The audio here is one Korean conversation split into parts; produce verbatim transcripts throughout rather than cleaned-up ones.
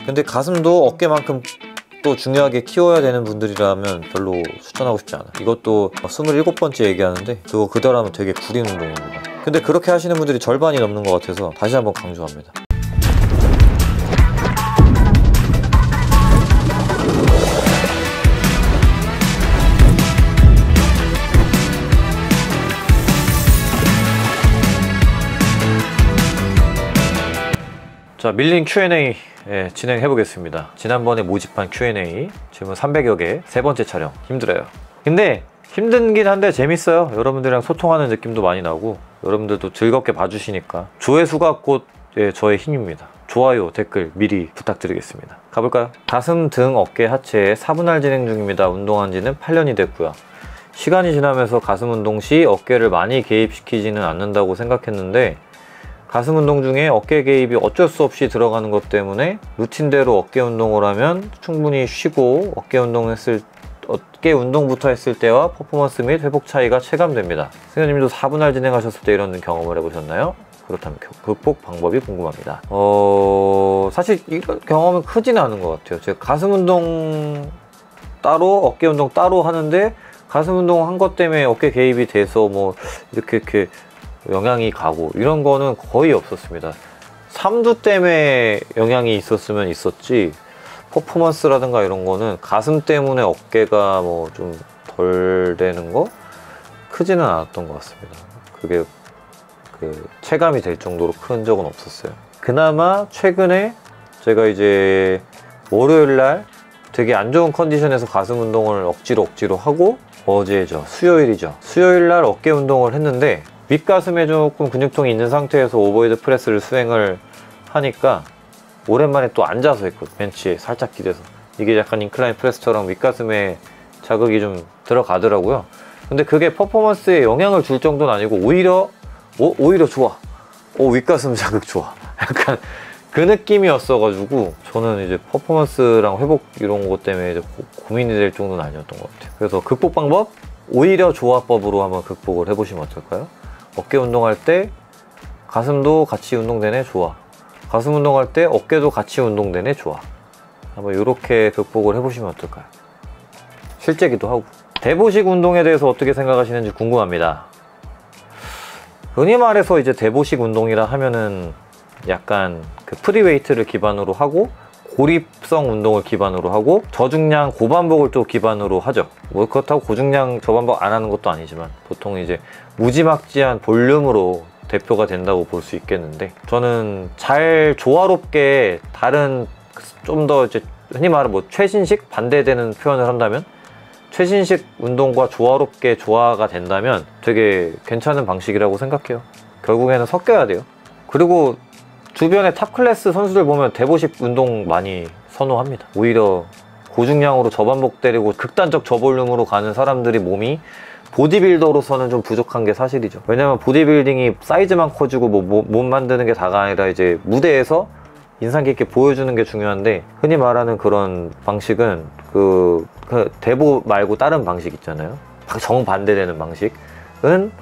근데 가슴도 어깨만큼 또 중요하게 키워야 되는 분들이라면 별로 추천하고 싶지 않아. 이것도 스물일곱 번째 얘기하는데 그거 그대로 하면 되게 구린 운동입니다. 근데 그렇게 하시는 분들이 절반이 넘는 것 같아서 다시 한번 강조합니다. 자, 밀린 큐 앤 에이 예, 진행해 보겠습니다. 지난번에 모집한 큐 앤 에이 질문 삼백여 개 세 번째 촬영. 힘들어요. 근데 힘든긴 한데 재밌어요. 여러분들이랑 소통하는 느낌도 많이 나고 여러분들도 즐겁게 봐주시니까 조회수가 곧 예, 저의 힘입니다. 좋아요, 댓글 미리 부탁드리겠습니다. 가볼까요? 가슴, 등, 어깨, 하체에 사 분할 진행 중입니다. 운동한 지는 팔 년이 됐고요. 시간이 지나면서 가슴 운동 시 어깨를 많이 개입시키지는 않는다고 생각했는데 가슴 운동 중에 어깨 개입이 어쩔 수 없이 들어가는 것 때문에 루틴대로 어깨 운동을 하면 충분히 쉬고 어깨 운동했을 어깨 운동부터 했을 때와 퍼포먼스 및 회복 차이가 체감됩니다. 승현님도 사 분할 진행하셨을 때 이런 경험을 해보셨나요? 그렇다면 극복 방법이 궁금합니다. 어... 사실 이런 경험은 크지는 않은 것 같아요. 제가 가슴 운동 따로 어깨 운동 따로 하는데 가슴 운동 한 것 때문에 어깨 개입이 돼서 뭐 이렇게 이렇게 영향이 가고 이런 거는 거의 없었습니다. 삼두 때문에 영향이 있었으면 있었지 퍼포먼스라든가 이런 거는 가슴 때문에 어깨가 뭐 좀 덜 되는 거 크지는 않았던 것 같습니다. 그게 그 체감이 될 정도로 큰 적은 없었어요. 그나마 최근에 제가 이제 월요일날 되게 안 좋은 컨디션에서 가슴 운동을 억지로 억지로 하고 어제죠, 수요일이죠. 수요일날 어깨 운동을 했는데 윗가슴에 조금 근육통이 있는 상태에서 오버헤드 프레스를 수행을 하니까 오랜만에 또 앉아서 했거든요. 벤치에 살짝 기대서. 이게 약간 인클라인 프레스처럼 윗가슴에 자극이 좀 들어가더라고요. 근데 그게 퍼포먼스에 영향을 줄 정도는 아니고 오히려 오, 오히려 좋아. 오, 윗가슴 자극 좋아. 약간 그 느낌이었어가지고 저는 이제 퍼포먼스랑 회복 이런 것 때문에 이제 고, 고민이 될 정도는 아니었던 것 같아요. 그래서 극복 방법? 오히려 좋아법으로 한번 극복을 해보시면 어떨까요? 어깨 운동할 때 가슴도 같이 운동되네, 좋아. 가슴 운동할 때 어깨도 같이 운동되네, 좋아. 한번 이렇게 극복을 해보시면 어떨까요? 실제기도 하고. 대보식 운동에 대해서 어떻게 생각하시는지 궁금합니다. 흔히 말해서 이제 대보식 운동이라 하면은 약간 그 프리웨이트를 기반으로 하고 고립성 운동을 기반으로 하고 저중량 고반복을 또 기반으로 하죠. 뭐 그렇다고 고중량 저반복 안 하는 것도 아니지만 보통 이제 무지막지한 볼륨으로 대표가 된다고 볼 수 있겠는데 저는 잘 조화롭게 다른 좀 더 이제 흔히 말하는 뭐 최신식 반대되는 표현을 한다면 최신식 운동과 조화롭게 조화가 된다면 되게 괜찮은 방식이라고 생각해요. 결국에는 섞여야 돼요. 그리고 주변에 탑 클래스 선수들 보면 대보식 운동 많이 선호합니다. 오히려 고중량으로 저반복 때리고 극단적 저볼륨으로 가는 사람들이 몸이 보디빌더로서는 좀 부족한 게 사실이죠. 왜냐면 보디빌딩이 사이즈만 커지고 뭐 몸 만드는 게 다가 아니라 이제 무대에서 인상 깊게 보여주는 게 중요한데 흔히 말하는 그런 방식은 그, 그 대보 말고 다른 방식 있잖아요. 정반대되는 방식은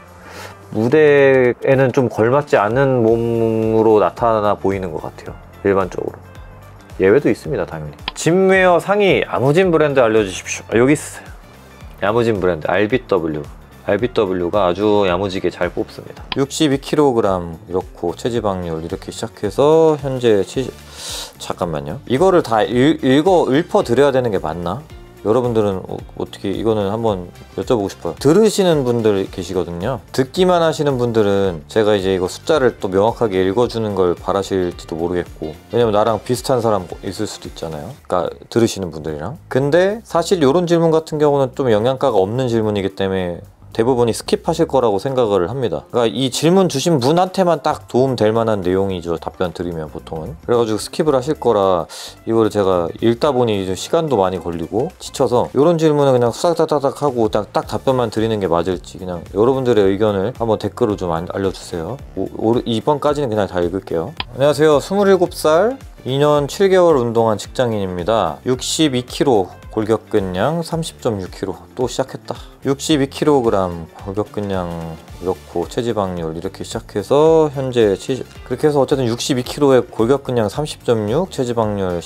무대에는 좀 걸맞지 않은 몸으로 나타나 보이는 것 같아요. 일반적으로. 예외도 있습니다, 당연히. 짐웨어 상의 야무진 브랜드 알려주십시오. 아, 여기 있어요. 야무진 브랜드 알 비 더블유. 알 비 더블유가 아주 야무지게 잘 뽑습니다. 육십이 킬로그램 이렇고 체지방률 이렇게 시작해서 현재 칠... 잠깐만요. 이거를 다 읽, 읽어 읊어 드려야 되는 게 맞나? 여러분들은 어, 어떻게 이거는 한번 여쭤보고 싶어요. 들으시는 분들 계시거든요. 듣기만 하시는 분들은 제가 이제 이거 숫자를 또 명확하게 읽어주는 걸 바라실지도 모르겠고 왜냐면 나랑 비슷한 사람 있을 수도 있잖아요. 그러니까 들으시는 분들이랑. 근데 사실 이런 질문 같은 경우는 좀 영양가가 없는 질문이기 때문에 대부분이 스킵하실 거라고 생각을 합니다. 그러니까 이 질문 주신 분한테만 딱 도움 될 만한 내용이죠, 답변 드리면 보통은. 그래가지고 스킵을 하실 거라 이거를 제가 읽다 보니 이제 시간도 많이 걸리고 지쳐서 이런 질문은 그냥 수닥다닥 하고 딱, 딱 답변만 드리는 게 맞을지 그냥 여러분들의 의견을 한번 댓글로 좀 알려주세요. 오, 오, 이번까지는 그냥 다 읽을게요. 안녕하세요. 스물일곱 살 이 년 칠 개월 운동한 직장인입니다. 육십이 킬로그램 골격근량 삼십 점 육 킬로그램 또 시작했다. 육십이 킬로그램 골격근량 이렇고 체지방률 이렇게 시작해서 현재 칠십 그렇게 해서 어쨌든 육십이 킬로그램의 골격근량 삼십 점 육 체지방률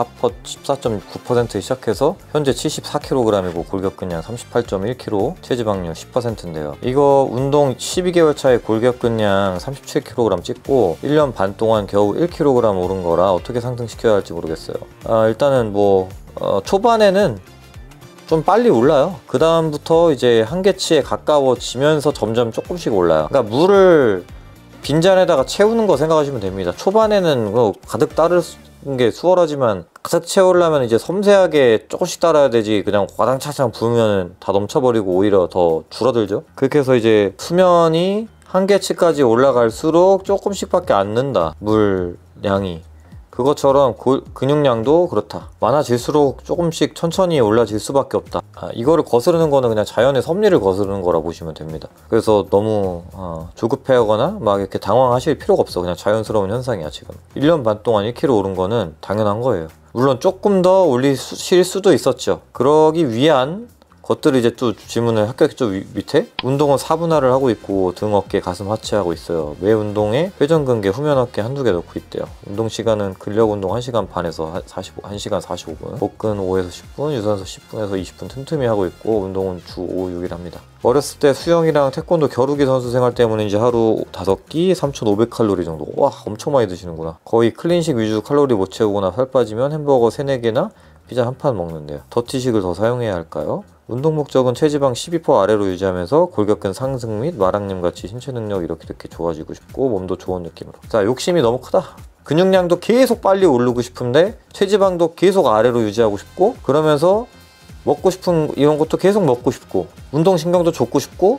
십사 점 구 퍼센트 시작해서 현재 칠십사 킬로그램이고 골격근량 삼십팔 점 일 킬로그램 체지방률 십 퍼센트인데요. 이거 운동 십이 개월 차에 골격근량 삼십칠 킬로그램 찍고 일 년 반 동안 겨우 일 킬로그램 오른 거라 어떻게 상승시켜야 할지 모르겠어요. 아, 일단은 뭐 어, 초반에는 좀 빨리 올라요. 그 다음부터 이제 한계치에 가까워지면서 점점 조금씩 올라요. 그러니까 물을 빈잔에다가 채우는 거 생각하시면 됩니다. 초반에는 뭐 가득 따르는 게 수월하지만 가득 채우려면 이제 섬세하게 조금씩 따라야 되지 그냥 와당차장 부으면 다 넘쳐버리고 오히려 더 줄어들죠. 그렇게 해서 이제 수면이 한계치까지 올라갈수록 조금씩밖에 안 는다. 물량이. 그것처럼 고, 근육량도 그렇다. 많아질수록 조금씩 천천히 올라질 수밖에 없다. 아, 이거를 거스르는 거는 그냥 자연의 섭리를 거스르는 거라 보시면 됩니다. 그래서 너무 어, 조급해하거나 막 이렇게 당황하실 필요가 없어. 그냥 자연스러운 현상이야 지금. 일 년 반 동안 일 킬로그램 오른 거는 당연한 거예요. 물론 조금 더 올리실 수도 있었죠. 그러기 위한 것들을 이제 또 질문을 합격했죠. 밑에 운동은 사분할을 하고 있고 등, 어깨, 가슴, 하체 하고 있어요. 매 운동에 회전근개, 후면 어깨 한두 개 넣고 있대요. 운동 시간은 근력 운동 한 시간 반에서 사십오, 한 시간 사십오 분, 복근 오에서 십 분, 유산소 십 분에서 이십 분 틈틈이 하고 있고 운동은 주 오, 육 일 합니다. 어렸을 때 수영이랑 태권도 겨루기 선수 생활 때문인지 하루 다섯 끼 삼천오백 칼로리 정도. 와, 엄청 많이 드시는구나. 거의 클린식 위주 칼로리 못 채우거나 살 빠지면 햄버거 세네 개나 피자 한 판 먹는데요. 더티식을 더 사용해야 할까요? 운동 목적은 체지방 십이 퍼센트 아래로 유지하면서 골격근 상승 및 마랑님같이 신체 능력 이렇게 이렇게 좋아지고 싶고 몸도 좋은 느낌으로. 자, 욕심이 너무 크다. 근육량도 계속 빨리 오르고 싶은데 체지방도 계속 아래로 유지하고 싶고 그러면서 먹고 싶은 이런 것도 계속 먹고 싶고 운동신경도 좋고 싶고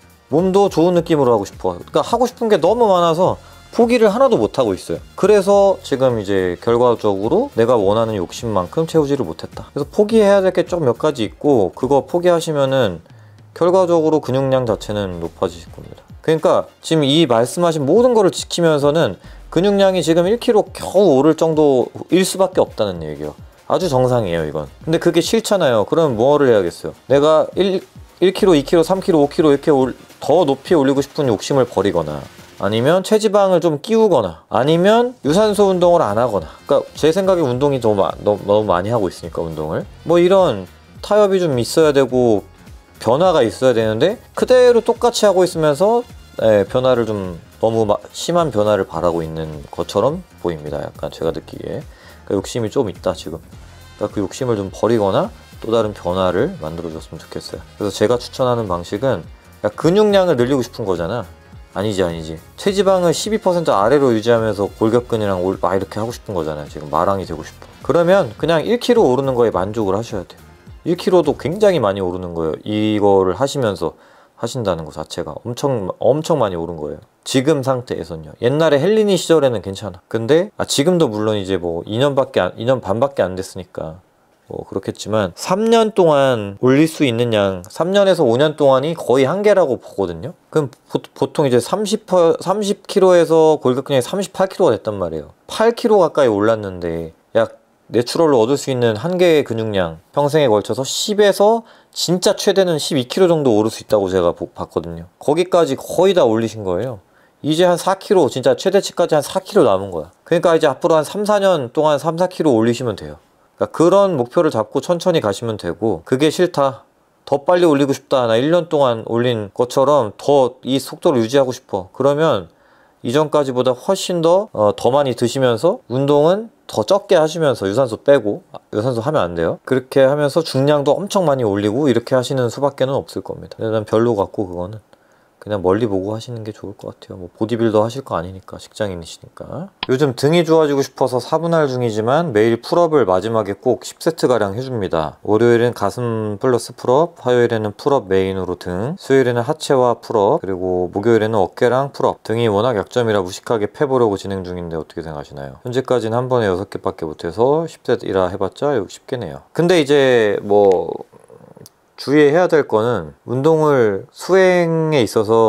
몸도 좋은 느낌으로 하고 싶어. 그러니까 하고 싶은 게 너무 많아서 포기를 하나도 못하고 있어요. 그래서 지금 이제 결과적으로 내가 원하는 욕심만큼 채우지를 못했다. 그래서 포기해야 될 게 좀 몇 가지 있고 그거 포기하시면은 결과적으로 근육량 자체는 높아지실 겁니다. 그러니까 지금 이 말씀하신 모든 거를 지키면서는 근육량이 지금 일 킬로그램 겨우 오를 정도일 수밖에 없다는 얘기예요. 아주 정상이에요 이건. 근데 그게 싫잖아요. 그럼 뭐를 해야겠어요? 내가 일 킬로그램, 이 킬로그램, 삼 킬로그램, 오 킬로그램 이렇게 올, 더 높이 올리고 싶은 욕심을 버리거나 아니면 체지방을 좀 끼우거나 아니면 유산소 운동을 안 하거나. 그러니까 제 생각에 운동이 너무, 너무, 너무 많이 하고 있으니까 운동을 뭐 이런 타협이 좀 있어야 되고 변화가 있어야 되는데 그대로 똑같이 하고 있으면서 예, 변화를 좀 너무 마, 심한 변화를 바라고 있는 것처럼 보입니다. 약간 제가 느끼기에. 그러니까 욕심이 좀 있다 지금. 그러니까 그 욕심을 좀 버리거나 또 다른 변화를 만들어줬으면 좋겠어요. 그래서 제가 추천하는 방식은 야, 근육량을 늘리고 싶은 거잖아. 아니지 아니지 체지방을 십이 퍼센트 아래로 유지하면서 골격근이랑 올, 막 이렇게 하고 싶은 거잖아요. 지금 마랑이 되고 싶어. 그러면 그냥 일 킬로그램 오르는 거에 만족을 하셔야 돼요. 일 킬로그램도 굉장히 많이 오르는 거예요. 이거를 하시면서 하신다는 거 자체가 엄청 엄청 많이 오른 거예요. 지금 상태에서는요. 옛날에 헬리니 시절에는 괜찮아. 근데 아, 지금도 물론 이제 뭐 이 년밖에 안, 이 년 반밖에 안 됐으니까 뭐 그렇겠지만 삼 년 동안 올릴 수 있는 양 삼 년에서 오 년 동안이 거의 한계라고 보거든요. 그럼 보, 보통 이제 삼십, 삼십 킬로그램에서 골격근량이 삼십팔 킬로그램가 됐단 말이에요. 팔 킬로그램 가까이 올랐는데 약 내추럴로 얻을 수 있는 한계의 근육량 평생에 걸쳐서 십에서 진짜 최대는 십이 킬로그램 정도 오를 수 있다고 제가 보, 봤거든요. 거기까지 거의 다 올리신 거예요. 이제 한 사 킬로그램 진짜 최대치까지 한 사 킬로그램 남은 거야. 그러니까 이제 앞으로 한 삼, 사 년 동안 삼, 사 킬로그램 올리시면 돼요. 그러니까 그런 목표를 잡고 천천히 가시면 되고 그게 싫다. 더 빨리 올리고 싶다. 나 일 년 동안 올린 것처럼 더 이 속도를 유지하고 싶어. 그러면 이전까지보다 훨씬 더, 어, 더 많이 드시면서 운동은 더 적게 하시면서 유산소 빼고 유산소 하면 안 돼요. 그렇게 하면서 중량도 엄청 많이 올리고 이렇게 하시는 수밖에 는 없을 겁니다. 난 별로 같고 그거는 그냥 멀리 보고 하시는 게 좋을 것 같아요. 뭐 보디빌더 하실 거 아니니까 직장인이시니까. 요즘 등이 좋아지고 싶어서 사분할 중이지만 매일 풀업을 마지막에 꼭 십 세트가량 해줍니다. 월요일은 가슴 플러스 풀업, 화요일에는 풀업 메인으로 등, 수요일에는 하체와 풀업, 그리고 목요일에는 어깨랑 풀업. 등이 워낙 약점이라 무식하게 패보려고 진행 중인데 어떻게 생각하시나요? 현재까지는 한 번에 여섯 개밖에 못해서 십 세트이라 해봤자 십 개네요. 근데 이제 뭐 주의해야 될 거는 운동을 수행에 있어서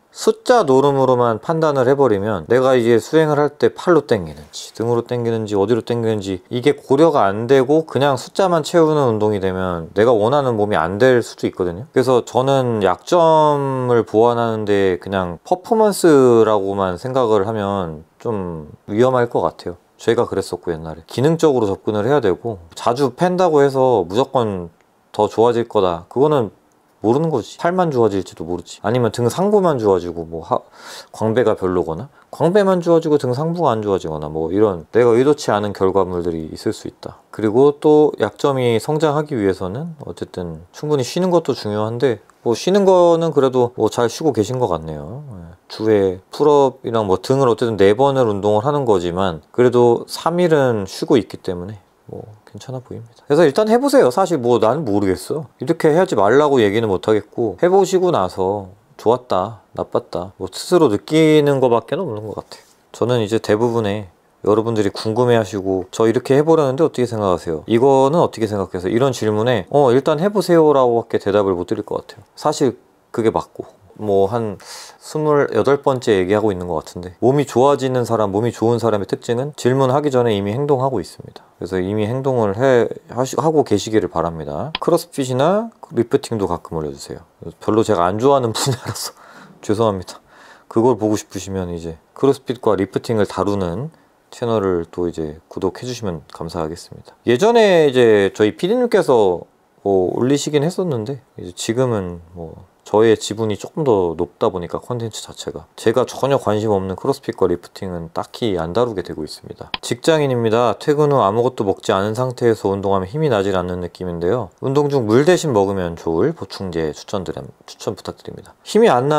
숫자 노름으로만 판단을 해버리면 내가 이제 수행을 할 때 팔로 당기는지 등으로 당기는지 어디로 당기는지 이게 고려가 안 되고 그냥 숫자만 채우는 운동이 되면 내가 원하는 몸이 안 될 수도 있거든요. 그래서 저는 약점을 보완하는데 그냥 퍼포먼스라고만 생각을 하면 좀 위험할 것 같아요. 제가 그랬었고 옛날에 기능적으로 접근을 해야 되고 자주 팬다고 해서 무조건 더 좋아질 거다 그거는 모르는 거지. 팔만 좋아질지도 모르지. 아니면 등 상부만 좋아지고 뭐 하, 광배가 별로거나 광배만 좋아지고 등 상부가 안 좋아지거나 뭐 이런 내가 의도치 않은 결과물들이 있을 수 있다. 그리고 또 약점이 성장하기 위해서는 어쨌든 충분히 쉬는 것도 중요한데 뭐 쉬는 거는 그래도 뭐 잘 쉬고 계신 것 같네요. 주에 풀업이랑 뭐 등을 어쨌든 네 번을 운동을 하는 거지만 그래도 삼 일은 쉬고 있기 때문에 뭐 괜찮아 보입니다. 그래서 일단 해보세요. 사실 뭐 나는 모르겠어. 이렇게 해야지 말라고 얘기는 못하겠고 해보시고 나서 좋았다 나빴다 뭐 스스로 느끼는 것밖에 없는 것 같아요. 저는 이제 대부분의 여러분들이 궁금해하시고 저 이렇게 해보려는데 어떻게 생각하세요? 이거는 어떻게 생각해서 이런 질문에 어 일단 해보세요 라고 밖에 대답을 못 드릴 것 같아요. 사실 그게 맞고 뭐 한 스물여덟 번째 얘기하고 있는 것 같은데 몸이 좋아지는 사람, 몸이 좋은 사람의 특징은 질문하기 전에 이미 행동하고 있습니다. 그래서 이미 행동을 해, 하시, 하고 계시기를 바랍니다. 크로스핏이나 리프팅도 가끔 올려주세요. 별로 제가 안 좋아하는 분야라서 죄송합니다. 그걸 보고 싶으시면 이제 크로스핏과 리프팅을 다루는 채널을 또 이제 구독해 주시면 감사하겠습니다. 예전에 이제 저희 피디님께서 뭐 올리시긴 했었는데 이제 지금은 뭐 저의 지분이 조금 더 높다 보니까 컨텐츠 자체가 제가 전혀 관심 없는 크로스핏과 리프팅은 딱히 안 다루게 되고 있습니다. 직장인입니다. 퇴근 후 아무것도 먹지 않은 상태에서 운동하면 힘이 나질 않는 느낌인데요. 운동 중 물 대신 먹으면 좋을 보충제 추천드림, 추천 부탁드립니다. 힘이 안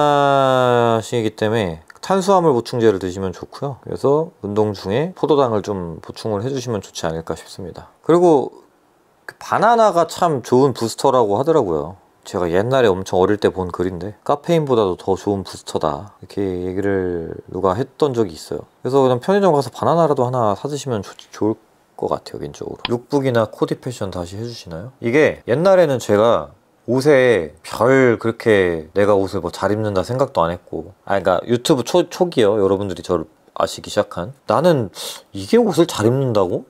나시기 때문에 탄수화물 보충제를 드시면 좋고요. 그래서 운동 중에 포도당을 좀 보충을 해주시면 좋지 않을까 싶습니다. 그리고 바나나가 참 좋은 부스터라고 하더라고요. 제가 옛날에 엄청 어릴 때 본 글인데 카페인보다도 더 좋은 부스터다 이렇게 얘기를 누가 했던 적이 있어요. 그래서 그냥 편의점 가서 바나나라도 하나 사드시면 좋, 좋을 것 같아요 개인적으로. 룩북이나 코디 패션 다시 해주시나요? 이게 옛날에는 제가 옷에 별 그렇게 내가 옷을 뭐 잘 입는다 생각도 안 했고 아 그러니까 유튜브 초, 초기요 여러분들이 저를 아시기 시작한 나는 이게 옷을 잘 입는다고?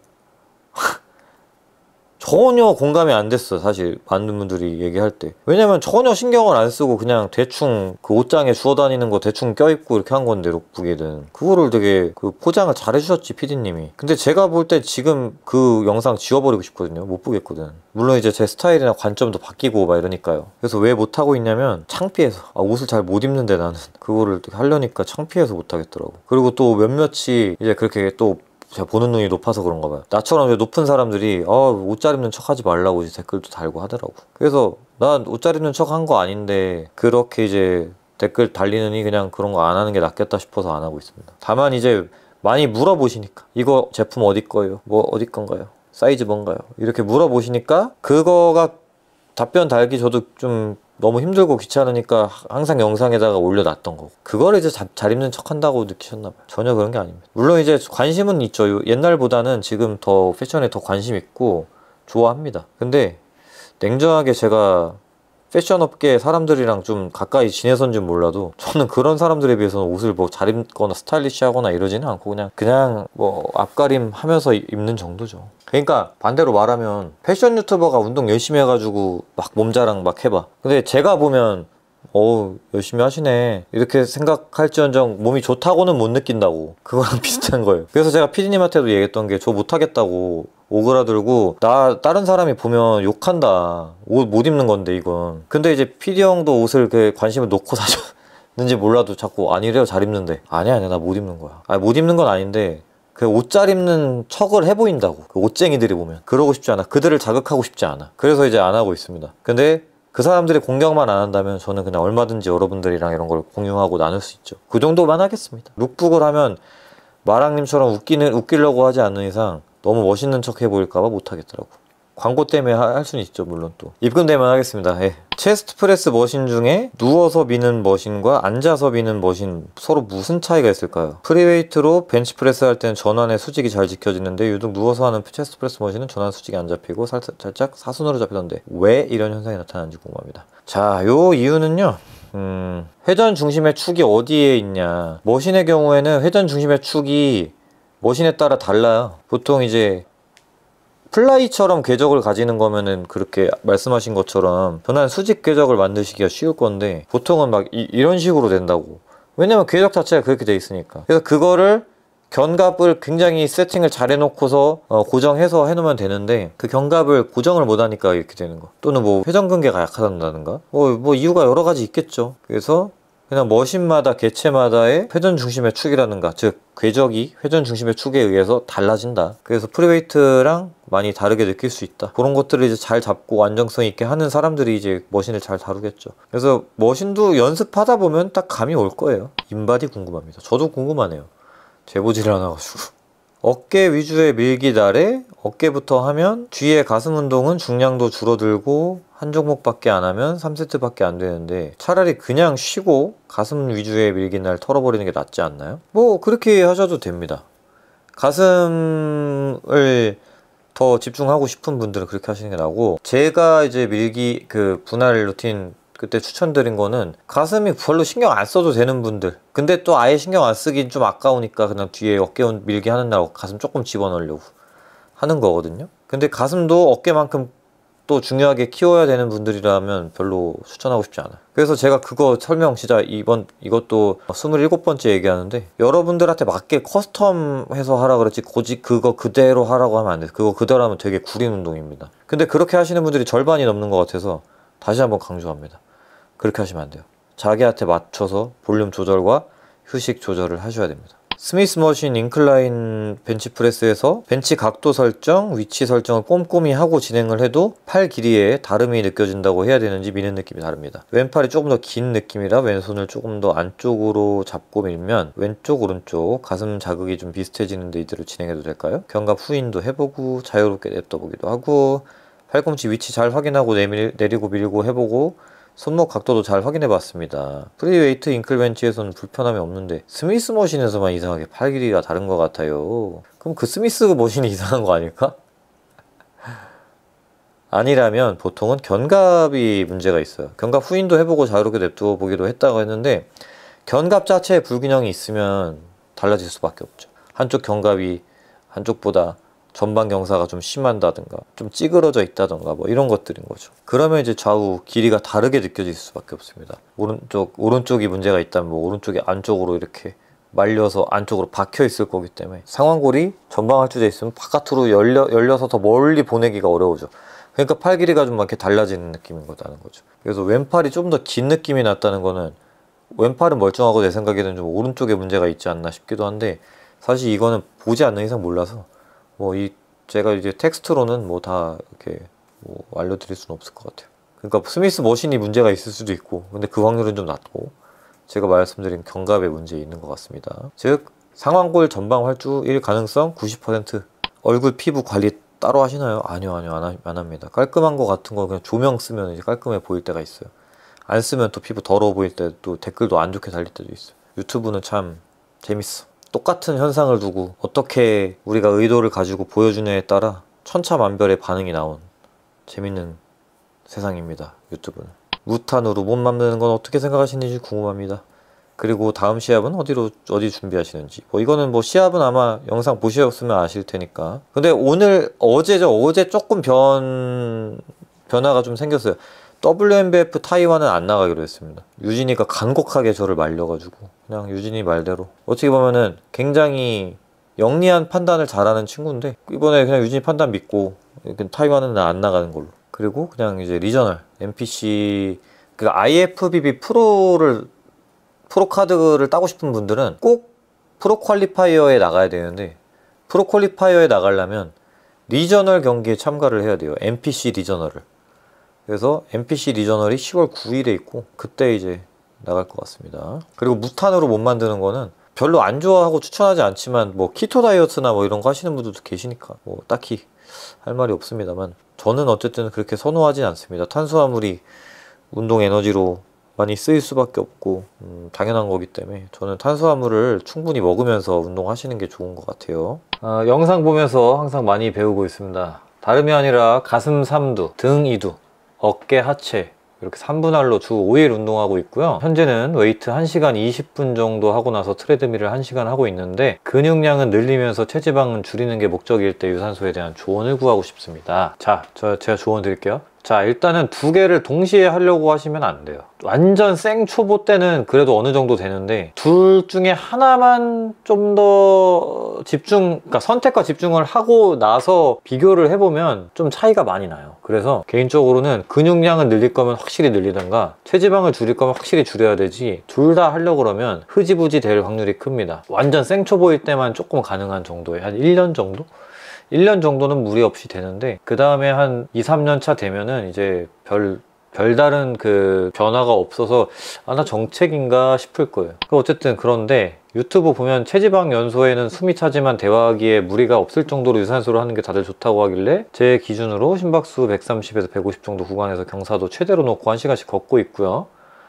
전혀 공감이 안 됐어 사실 많은 분들이 얘기할 때. 왜냐면 전혀 신경을 안 쓰고 그냥 대충 그 옷장에 주워 다니는 거 대충 껴입고 이렇게 한 건데 룩북이든 그거를 되게 그 포장을 잘 해주셨지 피디님이. 근데 제가 볼 때 지금 그 영상 지워버리고 싶거든요. 못 보겠거든. 물론 이제 제 스타일이나 관점도 바뀌고 막 이러니까요. 그래서 왜 못하고 있냐면 창피해서. 아, 옷을 잘 못 입는데 나는 그거를 하려니까 창피해서 못하겠더라고. 그리고 또 몇몇이 이제 그렇게 또 제가 보는 눈이 높아서 그런가 봐요. 나처럼 이제 높은 사람들이 어, 옷 잘 입는 척 하지 말라고 이제 댓글도 달고 하더라고. 그래서 난 옷 잘 입는 척 한 거 아닌데 그렇게 이제 댓글 달리느니 그냥 그런 거 안 하는 게 낫겠다 싶어서 안 하고 있습니다. 다만 이제 많이 물어보시니까 이거 제품 어디 거예요? 뭐 어디 건가요? 사이즈 뭔가요? 이렇게 물어보시니까 그거가 답변 달기 저도 좀 너무 힘들고 귀찮으니까 항상 영상에다가 올려놨던 거고 그걸 이제 자, 잘 입는 척 한다고 느끼셨나봐요. 전혀 그런 게 아닙니다. 물론 이제 관심은 있죠. 옛날보다는 지금 더 패션에 더 관심 있고 좋아합니다. 근데 냉정하게 제가 패션 업계 사람들이랑 좀 가까이 지내선지 몰라도 저는 그런 사람들에 비해서는 옷을 뭐 잘 입거나 스타일리시하거나 이러지는 않고 그냥 그냥 뭐 앞가림 하면서 입는 정도죠. 그러니까 반대로 말하면 패션 유튜버가 운동 열심히 해가지고 막 몸자랑 막 해봐. 근데 제가 보면 어우 열심히 하시네 이렇게 생각할지언정 몸이 좋다고는 못 느낀다고. 그거랑 비슷한 거예요. 그래서 제가 피디님한테도 얘기했던 게 저 못하겠다고 오그라들고 나 다른 사람이 보면 욕한다. 옷 못 입는 건데 이건. 근데 이제 피디 형도 옷을 그 관심을 놓고 사셨는지 몰라도 자꾸 아니래요 잘 입는데. 아니야 아니야 나 못 입는 거야. 아니 못 입는 건 아닌데 그 옷 잘 입는 척을 해 보인다고. 그 옷쟁이들이 보면 그러고 싶지 않아. 그들을 자극하고 싶지 않아. 그래서 이제 안 하고 있습니다. 근데 그 사람들이 공격만 안 한다면 저는 그냥 얼마든지 여러분들이랑 이런 걸 공유하고 나눌 수 있죠. 그 정도만 하겠습니다. 룩북을 하면 마랑님처럼 웃기는, 웃기려고 하지 않는 이상 너무 멋있는 척 해보일까봐 못하겠더라고. 광고 때문에 할 수는 있죠 물론. 또 입금되면 하겠습니다. 예. 체스트 프레스 머신 중에 누워서 미는 머신과 앉아서 미는 머신 서로 무슨 차이가 있을까요? 프리웨이트로 벤치 프레스 할 때는 전완의 수직이 잘 지켜지는데 유독 누워서 하는 체스트 프레스 머신은 전완 수직이 안 잡히고 살짝, 살짝 사선으로 잡히던데 왜 이런 현상이 나타나는지 궁금합니다. 자, 요 이유는요 음, 회전 중심의 축이 어디에 있냐. 머신의 경우에는 회전 중심의 축이 머신에 따라 달라요. 보통 이제 플라이처럼 궤적을 가지는 거면은 그렇게 말씀하신 것처럼 변환 수직 궤적을 만드시기가 쉬울 건데 보통은 막 이, 이런 식으로 된다고. 왜냐면 궤적 자체가 그렇게 돼 있으니까. 그래서 그거를 견갑을 굉장히 세팅을 잘 해놓고서 어, 고정해서 해놓으면 되는데 그 견갑을 고정을 못하니까 이렇게 되는 거. 또는 뭐 회전근개가 약하다든가 뭐, 뭐 이유가 여러 가지 있겠죠. 그래서 그냥 머신마다 개체마다의 회전 중심의 축이라든가 즉 궤적이 회전 중심의 축에 의해서 달라진다. 그래서 프리웨이트랑 많이 다르게 느낄 수 있다. 그런 것들을 이제 잘 잡고 안정성 있게 하는 사람들이 이제 머신을 잘 다루겠죠. 그래서 머신도 연습하다 보면 딱 감이 올 거예요. 인바디 궁금합니다. 저도 궁금하네요. 재보지를 않아가지고. 어깨 위주의 밀기 아래 어깨부터 하면 뒤에 가슴 운동은 중량도 줄어들고 한 종목밖에 안 하면 삼 세트밖에 안 되는데 차라리 그냥 쉬고 가슴 위주의 밀기 날 털어버리는 게 낫지 않나요? 뭐 그렇게 하셔도 됩니다. 가슴을 더 집중하고 싶은 분들은 그렇게 하시는 게 나고, 제가 이제 밀기 그 분할 루틴 그때 추천드린 거는 가슴이 별로 신경 안 써도 되는 분들, 근데 또 아예 신경 안 쓰긴 좀 아까우니까 그냥 뒤에 어깨 밀기 하는 날 가슴 조금 집어넣으려고 하는 거거든요. 근데 가슴도 어깨만큼 또 중요하게 키워야 되는 분들이라면 별로 추천하고 싶지 않아요. 그래서 제가 그거 설명 진짜 이번 이것도 스물일곱 번째 얘기하는데, 여러분들한테 맞게 커스텀해서 하라 그랬지 고지 그거 그대로 하라고 하면 안 돼요. 그거 그대로 하면 되게 구린 운동입니다. 근데 그렇게 하시는 분들이 절반이 넘는 것 같아서 다시 한번 강조합니다. 그렇게 하시면 안 돼요. 자기한테 맞춰서 볼륨 조절과 휴식 조절을 하셔야 됩니다. 스미스 머신 인클라인 벤치프레스에서 벤치 각도 설정, 위치 설정을 꼼꼼히 하고 진행을 해도 팔 길이에 다름이 느껴진다고 해야 되는지 미는 느낌이 다릅니다. 왼팔이 조금 더 긴 느낌이라 왼손을 조금 더 안쪽으로 잡고 밀면 왼쪽 오른쪽 가슴 자극이 좀 비슷해지는데 이대로 진행해도 될까요? 견갑 후인도 해보고 자유롭게 냅둬보기도 하고 팔꿈치 위치 잘 확인하고 내밀, 내리고 밀고 해보고 손목 각도도 잘 확인해봤습니다. 프리웨이트 인클벤치에서는 불편함이 없는데 스미스 머신에서만 이상하게 팔 길이가 다른 것 같아요. 그럼 그 스미스 머신이 이상한 거 아닐까? 아니라면 보통은 견갑이 문제가 있어요. 견갑 후인도 해보고 자유롭게 냅두어 보기도 했다고 했는데 견갑 자체에 불균형이 있으면 달라질 수밖에 없죠. 한쪽 견갑이 한쪽보다 전방 경사가 좀 심한다든가 좀 찌그러져 있다든가 뭐 이런 것들인 거죠. 그러면 이제 좌우 길이가 다르게 느껴질 수밖에 없습니다. 오른쪽, 오른쪽이 문제가 있다면 뭐 오른쪽이 안쪽으로 이렇게 말려서 안쪽으로 박혀 있을 거기 때문에 상완골이 전방 할주돼 있으면 바깥으로 열려, 열려서 더 멀리 보내기가 어려우죠. 그러니까 팔 길이가 좀 이렇게 달라지는 느낌인 거다는 거죠. 그래서 왼팔이 좀 더 긴 느낌이 났다는 거는 왼팔은 멀쩡하고 내 생각에는 좀 오른쪽에 문제가 있지 않나 싶기도 한데 사실 이거는 보지 않는 이상 몰라서 뭐 이 제가 이제 텍스트로는 뭐 다 이렇게 뭐 알려드릴 수는 없을 것 같아요. 그러니까 스미스 머신이 문제가 있을 수도 있고 근데 그 확률은 좀 낮고 제가 말씀드린 견갑에 문제 있는 것 같습니다. 즉 상완골 전방 활주일 가능성 구십 퍼센트. 얼굴 피부 관리 따로 하시나요? 아니요 아니요 안, 하, 안 합니다. 깔끔한 거 같은 거 그냥 조명 쓰면 이제 깔끔해 보일 때가 있어요. 안 쓰면 또 피부 더러워 보일 때도 댓글도 안 좋게 달릴 때도 있어요. 유튜브는 참 재밌어. 똑같은 현상을 두고 어떻게 우리가 의도를 가지고 보여주느냐에 따라 천차만별의 반응이 나온 재밌는 세상입니다. 유튜브는. 무탄으로 몸 만드는 건 어떻게 생각하시는지 궁금합니다. 그리고 다음 시합은 어디로 어디 준비하시는지. 뭐 이거는 뭐 시합은 아마 영상 보셨으면 아실 테니까. 근데 오늘 어제죠. 어제 조금 변 변화가 좀 생겼어요. 더블유엠비에프 타이완은 안 나가기로 했습니다. 유진이가 간곡하게 저를 말려가지고 그냥 유진이 말대로 어떻게 보면은 굉장히 영리한 판단을 잘하는 친구인데 이번에 그냥 유진이 판단 믿고 타이완은 안 나가는 걸로. 그리고 그냥 이제 리저널 엠피씨 그 아이에프비비 프로를 프로 카드를 따고 싶은 분들은 꼭 프로 퀄리파이어에 나가야 되는데 프로 퀄리파이어에 나가려면 리저널 경기에 참가를 해야 돼요. 엠피씨 리저널을. 그래서 엠피씨 리저널이 시월 구일에 있고 그때 이제 나갈 것 같습니다. 그리고 무탄으로 못 만드는 거는 별로 안 좋아하고 추천하지 않지만 뭐 키토 다이어트나 뭐 이런 거 하시는 분들도 계시니까 뭐 딱히 할 말이 없습니다만 저는 어쨌든 그렇게 선호하진 않습니다. 탄수화물이 운동 에너지로 많이 쓰일 수밖에 없고 음, 당연한 거기 때문에 저는 탄수화물을 충분히 먹으면서 운동하시는 게 좋은 것 같아요. 아, 영상 보면서 항상 많이 배우고 있습니다. 다름이 아니라 가슴 삼두, 등 이두, 어깨 하체, 이렇게 삼 분할로 주 오 일 운동하고 있고요. 현재는 웨이트 한 시간 이십 분 정도 하고 나서 트레드밀을 한 시간 하고 있는데, 근육량은 늘리면서 체지방은 줄이는 게 목적일 때 유산소에 대한 조언을 구하고 싶습니다. 자, 저 제가 조언 드릴게요. 자, 일단은 두 개를 동시에 하려고 하시면 안 돼요. 완전 생 초보 때는 그래도 어느 정도 되는데, 둘 중에 하나만 좀 더 집중, 그러니까 선택과 집중을 하고 나서 비교를 해보면 좀 차이가 많이 나요. 그래서 개인적으로는 근육량을 늘릴 거면 확실히 늘리던가 체지방을 줄일 거면 확실히 줄여야 되지, 둘 다 하려고 그러면 흐지부지 될 확률이 큽니다. 완전 생 초보일 때만 조금 가능한 정도에 한 일 년 정도? 일 년 정도는 무리 없이 되는데, 그 다음에 한 이, 삼 년 차 되면은 이제 별, 별다른 그 변화가 없어서 아, 나 정책인가 싶을 거예요. 어쨌든 그런데 유튜브 보면 체지방 연소에는 숨이 차지만 대화하기에 무리가 없을 정도로 유산소를 하는 게 다들 좋다고 하길래 제 기준으로 심박수 백삼십에서 백오십 정도 구간에서 경사도 최대로 놓고 한 시간씩 걷고 있고요.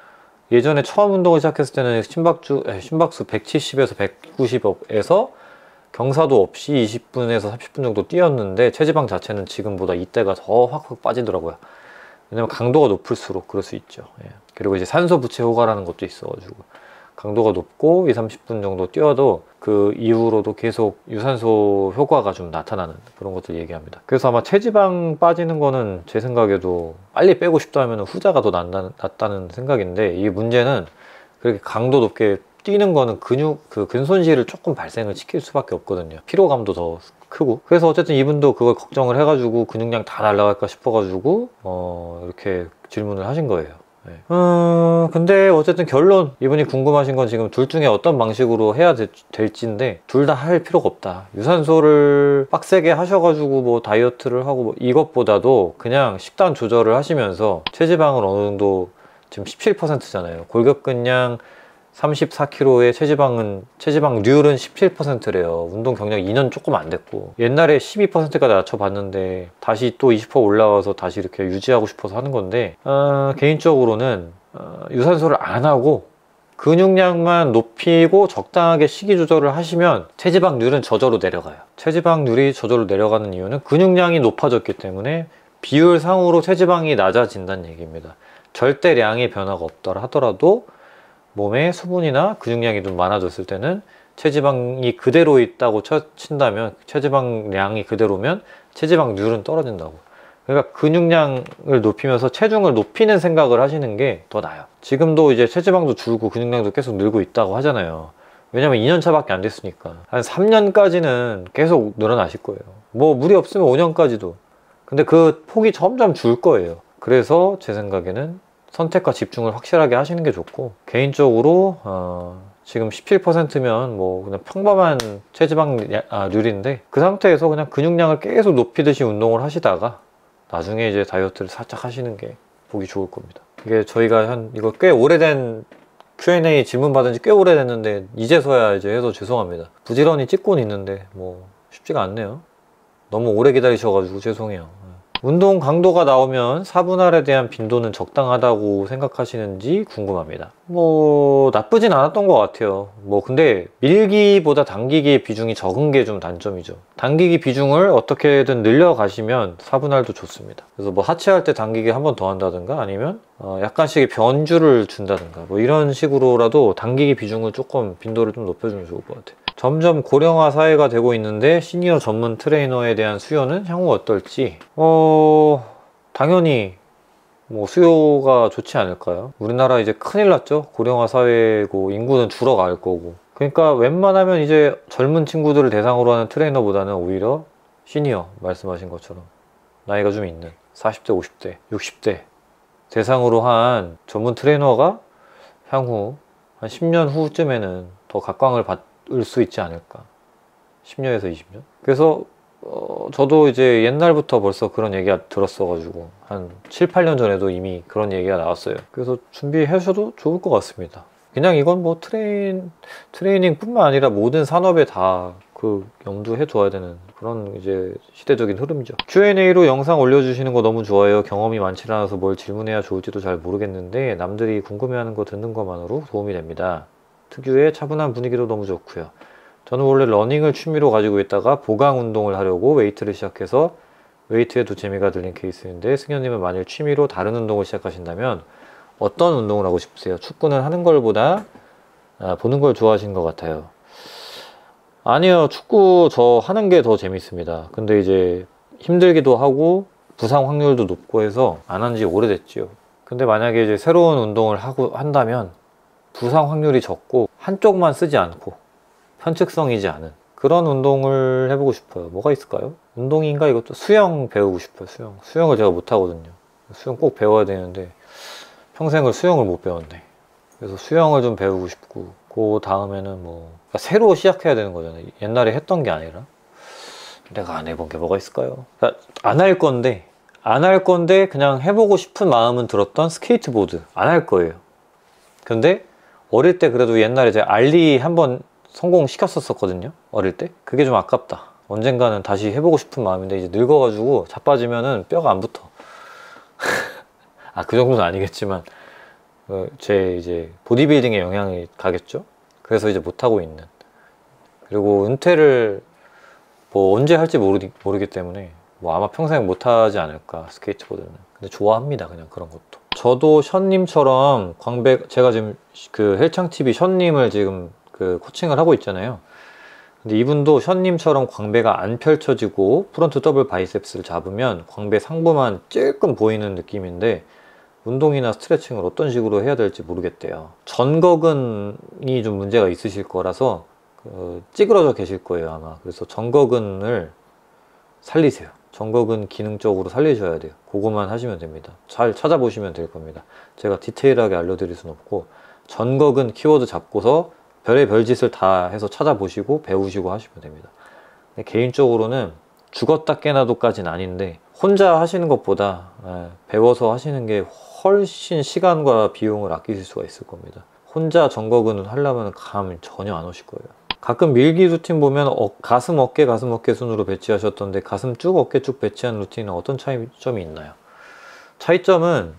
예전에 처음 운동을 시작했을 때는 심박주, 심박수 백칠십에서 백구십에서 경사도 없이 이십 분에서 삼십 분 정도 뛰었는데, 체지방 자체는 지금보다 이때가 더 확확 빠지더라고요. 왜냐면 강도가 높을수록 그럴 수 있죠. 예. 그리고 이제 산소 부채 효과라는 것도 있어가지고 강도가 높고 이, 삼십 분 정도 뛰어도 그 이후로도 계속 유산소 효과가 좀 나타나는 그런 것들 얘기합니다. 그래서 아마 체지방 빠지는 거는 제 생각에도 빨리 빼고 싶다 하면 후자가 더 낫다는, 낫다는 생각인데, 이 문제는 그렇게 강도 높게 뛰는 거는 근육, 그 근손실을 조금 발생을 시킬 수밖에 없거든요. 피로감도 더 크고. 그래서 어쨌든 이분도 그걸 걱정을 해가지고 근육량 다 날라갈까 싶어가지고 어 이렇게 질문을 하신 거예요. 네. 음, 근데 어쨌든 결론, 이분이 궁금하신 건 지금 둘 중에 어떤 방식으로 해야 되, 될지인데 둘 다 할 필요가 없다. 유산소를 빡세게 하셔가지고 뭐 다이어트를 하고 뭐 이것보다도 그냥 식단 조절을 하시면서 체지방을 어느 정도, 지금 십칠 퍼센트잖아요 골격근량 삼십사 킬로그램의 체지방은, 체지방률은 십칠 퍼센트래요. 운동 경력 이 년 조금 안 됐고, 옛날에 십이 퍼센트까지 낮춰봤는데 다시 또 이십 퍼센트 올라와서 다시 이렇게 유지하고 싶어서 하는 건데, 어, 개인적으로는 어, 유산소를 안 하고 근육량만 높이고 적당하게 식이 조절을 하시면 체지방률은 저절로 내려가요. 체지방률이 저절로 내려가는 이유는 근육량이 높아졌기 때문에 비율상으로 체지방이 낮아진다는 얘기입니다. 절대량의 변화가 없더라 하더라도 몸에 수분이나 근육량이 좀 많아졌을 때는 체지방이 그대로 있다고 쳐, 친다면, 체지방량이 그대로면 체지방률은 떨어진다고. 그러니까 근육량을 높이면서 체중을 높이는 생각을 하시는 게 더 나아요. 지금도 이제 체지방도 줄고 근육량도 계속 늘고 있다고 하잖아요. 왜냐면 이 년 차밖에 안 됐으니까. 한 삼 년까지는 계속 늘어나실 거예요. 뭐 무리 없으면 오 년까지도. 근데 그 폭이 점점 줄 거예요. 그래서 제 생각에는 선택과 집중을 확실하게 하시는 게 좋고, 개인적으로 어, 지금 십칠 퍼센트면 뭐 그냥 평범한 체지방률인데 그 상태에서 그냥 근육량을 계속 높이듯이 운동을 하시다가 나중에 이제 다이어트를 살짝 하시는 게 보기 좋을 겁니다. 이게 저희가 한 이거 꽤 오래된 큐 앤 에이 질문 받은 지 꽤 오래됐는데 이제서야 이제 해서 죄송합니다. 부지런히 찍고는 있는데 뭐 쉽지가 않네요. 너무 오래 기다리셔가지고 죄송해요. 운동 강도가 나오면 사 분할에 대한 빈도는 적당하다고 생각하시는지 궁금합니다. 뭐 나쁘진 않았던 것 같아요. 뭐 근데 밀기보다 당기기의 비중이 적은 게 좀 단점이죠. 당기기 비중을 어떻게든 늘려가시면 사 분할도 좋습니다. 그래서 뭐 하체할 때 당기기 한 번 더 한다든가, 아니면 어 약간씩 변주를 준다든가 뭐 이런 식으로라도 당기기 비중을 조금, 빈도를 좀 높여주면 좋을 것 같아요. 점점 고령화 사회가 되고 있는데 시니어 전문 트레이너에 대한 수요는 향후 어떨지, 어... 당연히 뭐 수요가 좋지 않을까요? 우리나라 이제 큰일 났죠. 고령화 사회고 인구는 줄어갈 거고. 그러니까 웬만하면 이제 젊은 친구들을 대상으로 하는 트레이너보다는 오히려 시니어, 말씀하신 것처럼 나이가 좀 있는 사십 대, 오십 대, 육십 대 대상으로 한 전문 트레이너가 향후 한 십 년 후쯤에는 더 각광을 받을 수 있지 않을까. 십 년에서 이십 년. 그래서 어, 저도 이제 옛날부터 벌써 그런 얘기가 들었어가지고 한 칠, 팔 년 전에도 이미 그런 얘기가 나왔어요. 그래서 준비하셔도 좋을 것 같습니다. 그냥 이건 뭐 트레인, 트레이닝 뿐만 아니라 모든 산업에 다 그 염두해 둬야 되는 그런 이제 시대적인 흐름이죠. 큐 앤 에이로 영상 올려주시는 거 너무 좋아요. 경험이 많지 않아서 뭘 질문해야 좋을지도 잘 모르겠는데 남들이 궁금해하는 거 듣는 것만으로 도움이 됩니다. 특유의 차분한 분위기도 너무 좋고요. 저는 원래 러닝을 취미로 가지고 있다가 보강 운동을 하려고 웨이트를 시작해서 웨이트에도 재미가 들린 케이스인데, 승현님은 만일 취미로 다른 운동을 시작하신다면 어떤 운동을 하고 싶으세요? 축구는 하는 걸보다 아, 보는 걸 좋아하시는 것 같아요. 아니요, 축구 저 하는 게 더 재밌습니다. 근데 이제 힘들기도 하고 부상 확률도 높고 해서 안 한 지 오래됐지요. 근데 만약에 이제 새로운 운동을 하고 한다면 부상 확률이 적고 한쪽만 쓰지 않고 편측성이지 않은 그런 운동을 해보고 싶어요. 뭐가 있을까요? 운동인가 이것도? 수영 배우고 싶어요. 수영 수영을 제가 못하거든요. 수영 꼭 배워야 되는데 평생을 수영을 못 배웠네. 그래서 수영을 좀 배우고 싶고, 그 다음에는 뭐 그러니까 새로 시작해야 되는 거잖아요. 옛날에 했던 게 아니라. 내가 안 해본 게 뭐가 있을까요? 그러니까 안 할 건데 안 할 건데 그냥 해보고 싶은 마음은 들었던 스케이트보드 안 할 거예요. 근데 어릴 때 그래도 옛날에 제가 알리 한번 성공시켰었거든요. 어릴 때. 그게 좀 아깝다. 언젠가는 다시 해보고 싶은 마음인데 이제 늙어가지고 자빠지면은 뼈가 안 붙어. 아, 그 정도는 아니겠지만 어, 제 이제 보디빌딩에 영향이 가겠죠. 그래서 이제 못하고 있는. 그리고 은퇴를 뭐 언제 할지 모르, 모르기 때문에 뭐 아마 평생 못하지 않을까, 스케이트보드는. 근데 좋아합니다, 그냥 그런 것도. 저도 션님처럼 광배, 제가 지금 그 헬창티비 션님을 지금 그 코칭을 하고 있잖아요. 근데 이분도 션님처럼 광배가 안 펼쳐지고 프론트 더블 바이셉스를 잡으면 광배 상부만 찔끔 보이는 느낌인데, 운동이나 스트레칭을 어떤 식으로 해야 될지 모르겠대요. 전거근이 좀 문제가 있으실 거라서 그 찌그러져 계실 거예요, 아마. 그래서 전거근을 살리세요. 전거근 기능적으로 살리셔야 돼요. 그거만 하시면 됩니다. 잘 찾아보시면 될 겁니다. 제가 디테일하게 알려드릴 수는 없고, 전거근 키워드 잡고서 별의 별짓을 다 해서 찾아보시고 배우시고 하시면 됩니다. 근데 개인적으로는 죽었다 깨나도까지는 아닌데, 혼자 하시는 것보다 배워서 하시는 게 훨씬 시간과 비용을 아끼실 수가 있을 겁니다. 혼자 전거근을 하려면 감이 전혀 안 오실 거예요. 가끔 밀기 루틴 보면 어, 가슴 어깨 가슴 어깨 순으로 배치하셨던데, 가슴 쭉 어깨 쭉 배치한 루틴은 어떤 차이점이 있나요? 차이점은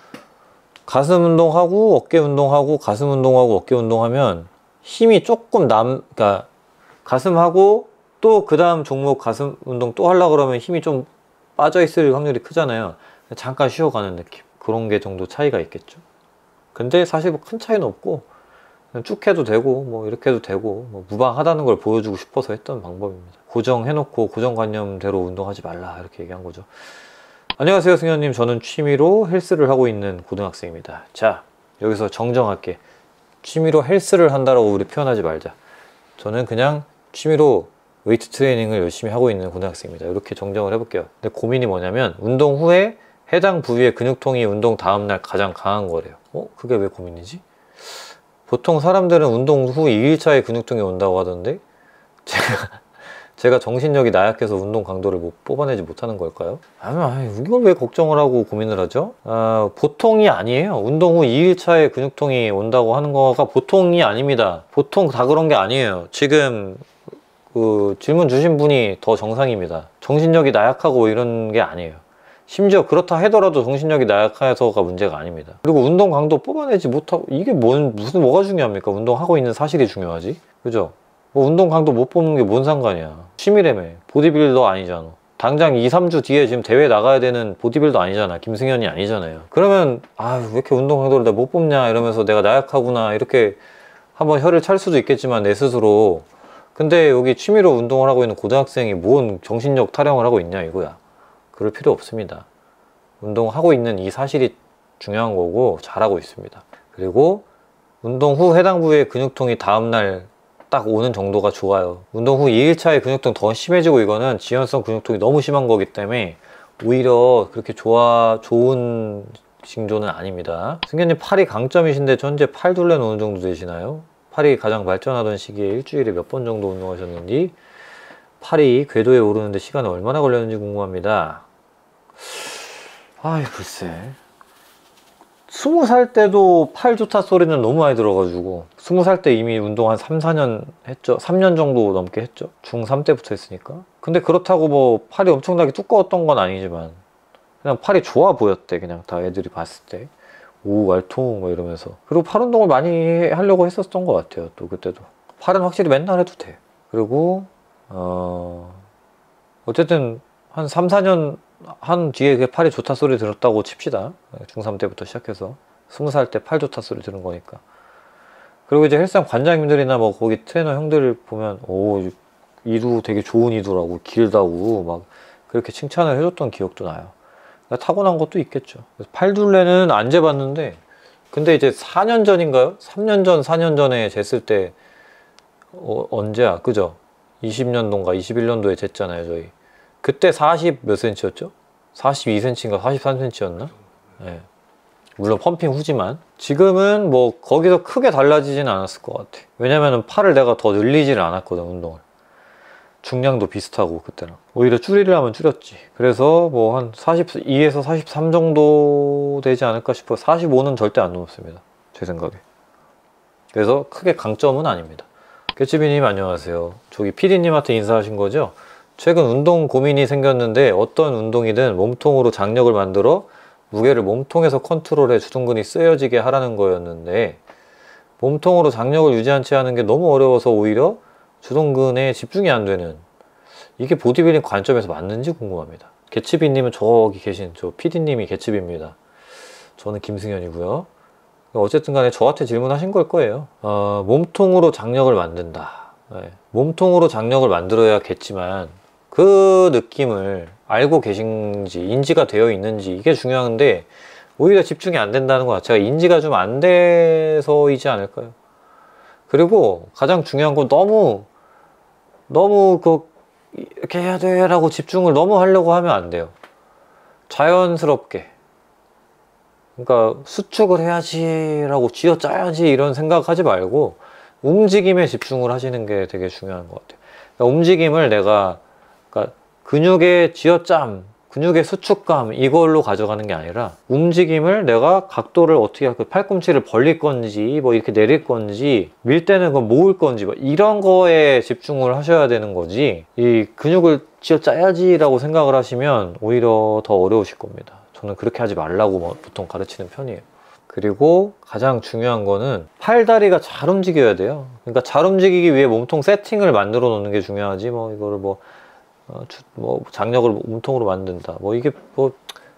가슴 운동하고 어깨 운동하고 가슴 운동하고 어깨 운동하면 힘이 조금 남, 그러니까 가슴하고 또 그 다음 종목 가슴 운동 또 하려고 그러면 힘이 좀 빠져 있을 확률이 크잖아요. 잠깐 쉬어가는 느낌, 그런 게 정도 차이가 있겠죠. 근데 사실 뭐 큰 차이는 없고 그냥 쭉 해도 되고 뭐 이렇게 해도 되고, 뭐 무방하다는 걸 보여주고 싶어서 했던 방법입니다. 고정해놓고 고정관념대로 운동하지 말라, 이렇게 얘기한 거죠. 안녕하세요, 승현님. 저는 취미로 헬스를 하고 있는 고등학생입니다. 자, 여기서 정정할게. 취미로 헬스를 한다라고 우리 표현하지 말자. 저는 그냥 취미로 웨이트 트레이닝을 열심히 하고 있는 고등학생입니다. 이렇게 정정을 해볼게요. 근데 고민이 뭐냐면, 운동 후에 해당 부위의 근육통이 운동 다음날 가장 강한 거래요. 어? 그게 왜 고민이지? 보통 사람들은 운동 후 이 일차에 근육통이 온다고 하던데, 제가 제가 정신력이 나약해서 운동 강도를 못 뽑아내지 못하는 걸까요? 아, 이걸 왜 걱정을 하고 고민을 하죠? 아, 보통이 아니에요. 운동 후 이 일차에 근육통이 온다고 하는 거가 보통이 아닙니다. 보통 다 그런 게 아니에요. 지금 그 질문 주신 분이 더 정상입니다. 정신력이 나약하고 이런 게 아니에요. 심지어 그렇다 하더라도 정신력이 나약해서가 문제가 아닙니다. 그리고 운동 강도 뽑아내지 못하고, 이게 뭔, 무슨 뭐가 중요합니까? 운동하고 있는 사실이 중요하지, 그죠? 뭐 운동 강도 못 뽑는 게 뭔 상관이야. 취미라며. 보디빌더 아니잖아. 당장 이, 삼 주 뒤에 지금 대회 나가야 되는 보디빌더 아니잖아. 김승현이 아니잖아요. 그러면 아, 왜 이렇게 운동 강도를 내가 못 뽑냐 이러면서 내가 나약하구나 이렇게 한번 혀를 찰 수도 있겠지만, 내 스스로. 근데 여기 취미로 운동을 하고 있는 고등학생이 뭔 정신력 타령을 하고 있냐 이거야. 그럴 필요 없습니다. 운동하고 있는 이 사실이 중요한 거고 잘하고 있습니다. 그리고 운동 후 해당 부위의 근육통이 다음날 딱 오는 정도가 좋아요. 운동 후 이 일차에 근육통 더 심해지고, 이거는 지연성 근육통이 너무 심한 거기 때문에 오히려 그렇게 좋아, 좋은 징조는 아닙니다. 승현님 팔이 강점이신데 현재 팔 둘레는 어느 정도 되시나요? 팔이 가장 발전하던 시기에 일주일에 몇 번 정도 운동하셨는지, 팔이 궤도에 오르는데 시간이 얼마나 걸렸는지 궁금합니다. 아이, 글쎄. 스무 살 때도 팔 좋다 소리는 너무 많이 들어가지고, 스무 살 때 이미 운동 한 삼, 사 년 했죠. 삼 년 정도 넘게 했죠. 중삼 때부터 했으니까. 근데 그렇다고 뭐 팔이 엄청나게 두꺼웠던 건 아니지만 그냥 팔이 좋아 보였대. 그냥 다 애들이 봤을 때. 오, 알통 뭐 이러면서. 그리고 팔 운동을 많이 하려고 했었던 것 같아요. 또 그때도. 팔은 확실히 맨날 해도 돼. 그리고 어... 어쨌든 한 삼, 사 년 한 뒤에 그 팔이 좋다 소리 들었다고 칩시다. 중삼 때부터 시작해서 스무 살 때 팔 좋다 소리 들은 거니까. 그리고 이제 헬스장 관장님들이나 뭐 거기 트레이너 형들을 보면 오 이두 되게 좋은 이두라고 길다고 막 그렇게 칭찬을 해줬던 기억도 나요. 그러니까 타고난 것도 있겠죠. 그래서 팔둘레는 안 재봤는데 근데 이제 사 년 전인가요? 삼 년 전, 사 년 전에 쟀을 때 어, 언제야? 그죠? 이십 년도인가 이십일 년도에 쟀잖아요 저희. 그때 사십 몇 센치였죠? 사십이 센치인가 사십삼 센치였나? 네. 물론 펌핑 후지만 지금은 뭐 거기서 크게 달라지진 않았을 것 같아. 왜냐면은 팔을 내가 더 늘리지를 않았거든 운동을. 중량도 비슷하고 그때랑 오히려 줄이려면 줄였지. 그래서 뭐 한 사십이에서 사십삼 정도 되지 않을까 싶어. 사십오는 절대 안 넘습니다 제 생각에. 그래서 크게 강점은 아닙니다. 깨치비님 안녕하세요. 저기 피디님한테 인사하신 거죠? 최근 운동 고민이 생겼는데 어떤 운동이든 몸통으로 장력을 만들어 무게를 몸통에서 컨트롤해 주둔근이 쓰여지게 하라는 거였는데 몸통으로 장력을 유지한 채 하는 게 너무 어려워서 오히려 주둔근에 집중이 안 되는, 이게 보디빌딩 관점에서 맞는지 궁금합니다. 개츠비님은 저기 계신 저 피디님이 개츠비입니다. 저는 김승현이고요. 어쨌든 간에 저한테 질문하신 걸 거예요. 어, 몸통으로 장력을 만든다. 네. 몸통으로 장력을 만들어야겠지만 그 느낌을 알고 계신지 인지가 되어 있는지 이게 중요한데 오히려 집중이 안 된다는 것 자체가 인지가 좀 안 돼서이지 않을까요? 그리고 가장 중요한 건 너무 너무 그 이렇게 해야 돼 라고 집중을 너무 하려고 하면 안 돼요. 자연스럽게, 그러니까 수축을 해야지 라고 쥐어짜야지 이런 생각하지 말고 움직임에 집중을 하시는 게 되게 중요한 것 같아요. 그러니까 움직임을 내가 그러니까 근육의 쥐어짬, 근육의 수축감 이걸로 가져가는 게 아니라 움직임을 내가 각도를 어떻게 그 팔꿈치를 벌릴 건지 뭐 이렇게 내릴 건지 밀 때는 그건 모을 건지 뭐 이런 거에 집중을 하셔야 되는 거지, 이 근육을 쥐어짜야지 라고 생각을 하시면 오히려 더 어려우실 겁니다. 저는 그렇게 하지 말라고 뭐 보통 가르치는 편이에요. 그리고 가장 중요한 거는 팔다리가 잘 움직여야 돼요. 그러니까 잘 움직이기 위해 몸통 세팅을 만들어 놓는 게 중요하지 뭐 이거를 뭐 어, 주, 뭐 장력을 몸통으로 만든다 뭐 이게 뭐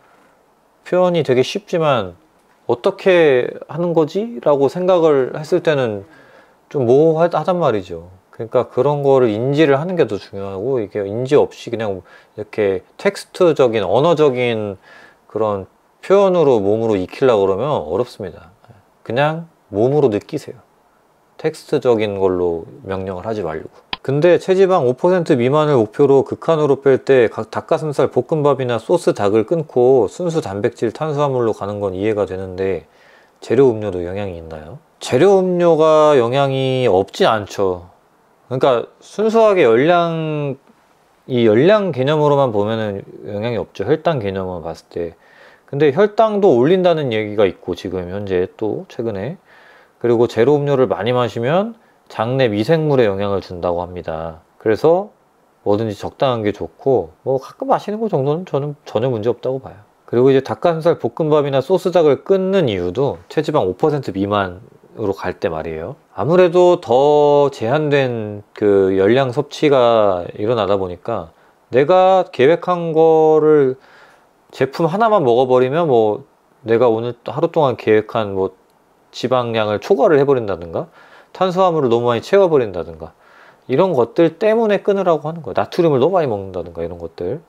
표현이 되게 쉽지만 어떻게 하는 거지? 라고 생각을 했을 때는 좀 모호하단 말이죠. 그러니까 그런 거를 인지를 하는 게 더 중요하고, 이게 인지 없이 그냥 이렇게 텍스트적인 언어적인 그런 표현으로 몸으로 익히려고 그러면 어렵습니다. 그냥 몸으로 느끼세요. 텍스트적인 걸로 명령을 하지 말고. 근데 체지방 오 퍼센트 미만을 목표로 극한으로 뺄 때 닭가슴살 볶음밥이나 소스 닭을 끊고 순수 단백질 탄수화물로 가는 건 이해가 되는데 재료 음료도 영향이 있나요? 재료 음료가 영향이 없지 않죠. 그러니까 순수하게 열량, 이 열량 개념으로만 보면은 영향이 없죠. 혈당 개념만 봤을 때. 근데 혈당도 올린다는 얘기가 있고 지금 현재 또 최근에. 그리고 제로 음료를 많이 마시면 장내 미생물에 영향을 준다고 합니다. 그래서 뭐든지 적당한 게 좋고 뭐 가끔 마시는 거 정도는 저는 전혀 문제 없다고 봐요. 그리고 이제 닭가슴살 볶음밥이나 소스닭을 끊는 이유도 체지방 오 퍼센트 미만으로 갈 때 말이에요. 아무래도 더 제한된 그 열량 섭취가 일어나다 보니까 내가 계획한 거를 제품 하나만 먹어버리면 뭐 내가 오늘 하루 동안 계획한 뭐 지방량을 초과를 해버린다든가 탄수화물을 너무 많이 채워버린다든가 이런 것들 때문에 끊으라고 하는 거예요. 나트륨을 너무 많이 먹는다든가 이런 것들.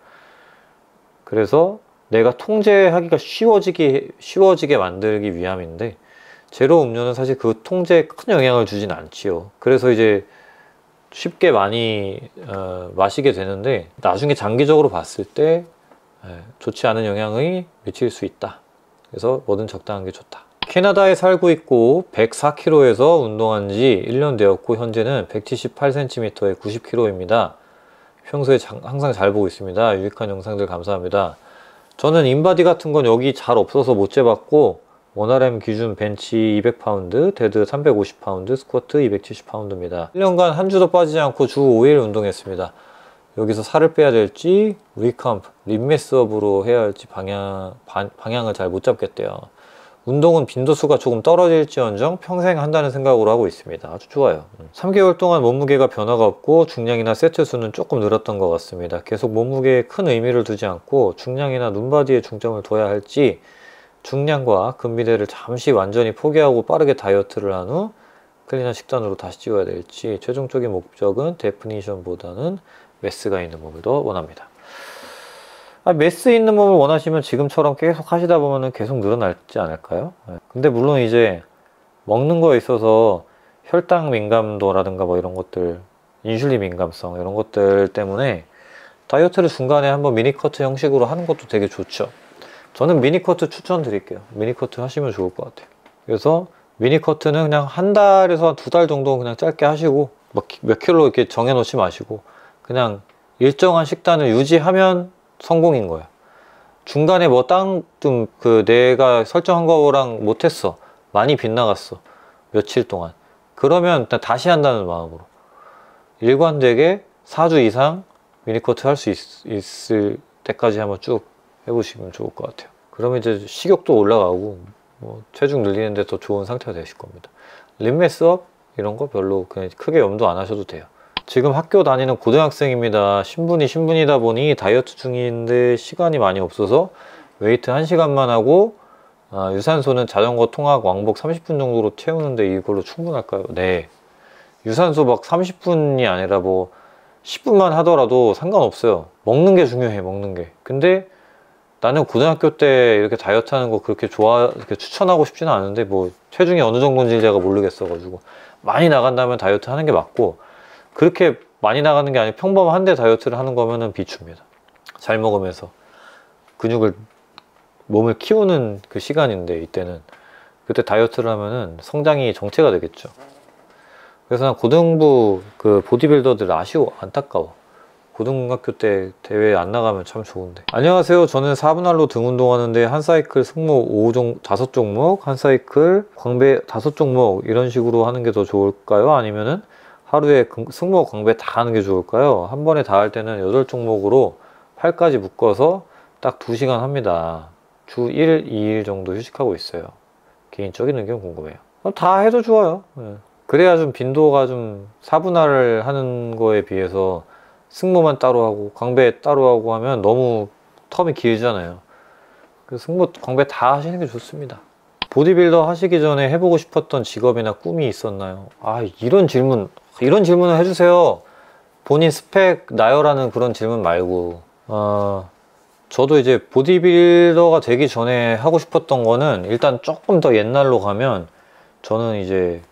그래서 내가 통제하기가 쉬워지게 쉬워지게 만들기 위함인데 제로 음료는 사실 그 통제에 큰 영향을 주진 않지요. 그래서 이제 쉽게 많이 어, 마시게 되는데 나중에 장기적으로 봤을 때 에, 좋지 않은 영향이 미칠 수 있다. 그래서 뭐든 적당한 게 좋다. 캐나다에 살고 있고 백사 킬로그램에서 운동한 지 일 년 되었고 현재는 백칠십팔 센티미터에 구십 킬로그램입니다. 평소에 장, 항상 잘 보고 있습니다. 유익한 영상들 감사합니다. 저는 인바디 같은 건 여기 잘 없어서 못 재봤고 원알엠 기준 벤치 이백 파운드, 데드 삼백오십 파운드, 스쿼트 이백칠십 파운드입니다. 일 년간 한 주도 빠지지 않고 주 오 일 운동했습니다. 여기서 살을 빼야 될지 리컴프, 림매스업으로 해야 할지 방향, 방, 방향을 잘 못 잡겠대요. 운동은 빈도수가 조금 떨어질지언정 평생 한다는 생각으로 하고 있습니다. 아주 좋아요. 삼 개월 동안 몸무게가 변화가 없고 중량이나 세트 수는 조금 늘었던 것 같습니다. 계속 몸무게에 큰 의미를 두지 않고 중량이나 눈바디에 중점을 둬야 할지 중량과 근비대를 잠시 완전히 포기하고 빠르게 다이어트를 한 후 클린한 식단으로 다시 찌워야 될지 최종적인 목적은 데피니션보다는 매스가 있는 몸을 더 원합니다. 아, 매스 있는 몸을 원하시면 지금처럼 계속 하시다 보면 계속 늘어나지 않을까요? 근데 물론 이제 먹는 거에 있어서 혈당 민감도라든가 뭐 이런 것들, 인슐린 민감성 이런 것들 때문에 다이어트를 중간에 한번 미니커트 형식으로 하는 것도 되게 좋죠. 저는 미니커트 추천드릴게요. 미니커트 하시면 좋을 것 같아요. 그래서 미니커트는 그냥 한 달에서 한 두 달 정도 그냥 짧게 하시고 몇, 몇 킬로 이렇게 정해놓지 마시고 그냥 일정한 식단을 유지하면 성공인 거야. 중간에 뭐 땅 좀 그 내가 설정한 거랑 못했어, 많이 빗나갔어 며칠 동안, 그러면 다시 한다는 마음으로 일관되게 사 주 이상 미니커트 할 수 있을 때까지 한번 쭉 해보시면 좋을 것 같아요. 그러면 이제 식욕도 올라가고 뭐 체중 늘리는데 더 좋은 상태가 되실 겁니다. 림매스업 이런 거 별로 그냥 크게 염두 안 하셔도 돼요. 지금 학교 다니는 고등학생입니다. 신분이 신분이다 보니 다이어트 중인데 시간이 많이 없어서 웨이트 한 시간만 하고 아, 유산소는 자전거 통학 왕복 삼십 분 정도로 채우는데 이걸로 충분할까요? 네. 유산소 막 삼십 분이 아니라 뭐 십 분만 하더라도 상관없어요. 먹는 게 중요해, 먹는 게. 근데 나는 고등학교 때 이렇게 다이어트 하는 거 그렇게 좋아, 이렇게 추천하고 싶지는 않은데 뭐 체중이 어느 정도인지 제가 모르겠어가지고 많이 나간다면 다이어트 하는 게 맞고, 그렇게 많이 나가는 게 아니고 평범한데 다이어트를 하는 거면은 비추입니다. 잘 먹으면서 근육을, 몸을 키우는 그 시간인데 이때는, 그때 다이어트를 하면은 성장이 정체가 되겠죠. 그래서 난 고등부 그 보디빌더들 아쉬워, 안타까워. 고등학교 때 대회 안 나가면 참 좋은데. 안녕하세요. 저는 사 분할로 등 운동하는데 한 사이클 승모 오 종, 다섯 종목, 한 사이클 광배 다섯 종목 이런 식으로 하는 게 더 좋을까요? 아니면은 하루에 승모 광배 다 하는 게 좋을까요? 한 번에 다 할 때는 여덟 종목으로 팔까지 묶어서 딱 두 시간 합니다. 주 일, 이 일 정도 휴식하고 있어요. 개인적인 의견 궁금해요. 다 해도 좋아요. 그래야 좀 빈도가 좀 사 분할을 하는 거에 비해서 승모만 따로 하고 광배 따로 하고 하면 너무 텀이 길잖아요. 그래서 승모, 광배 다 하시는 게 좋습니다. 보디빌더 하시기 전에 해보고 싶었던 직업이나 꿈이 있었나요? 아, 이런 질문, 이런 질문을 해주세요. 본인 스펙 나열하는 그런 질문 말고. 어, 저도 이제 보디빌더가 되기 전에 하고 싶었던 거는, 일단 조금 더 옛날로 가면 저는 이제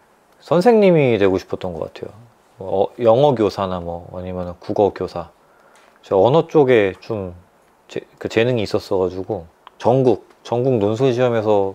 선생님이 되고 싶었던 것 같아요. 어, 영어 교사나 뭐 아니면 국어 교사. 제가 언어 쪽에 좀 제, 그 재능이 있었어 가지고 전국 전국 논술 시험에서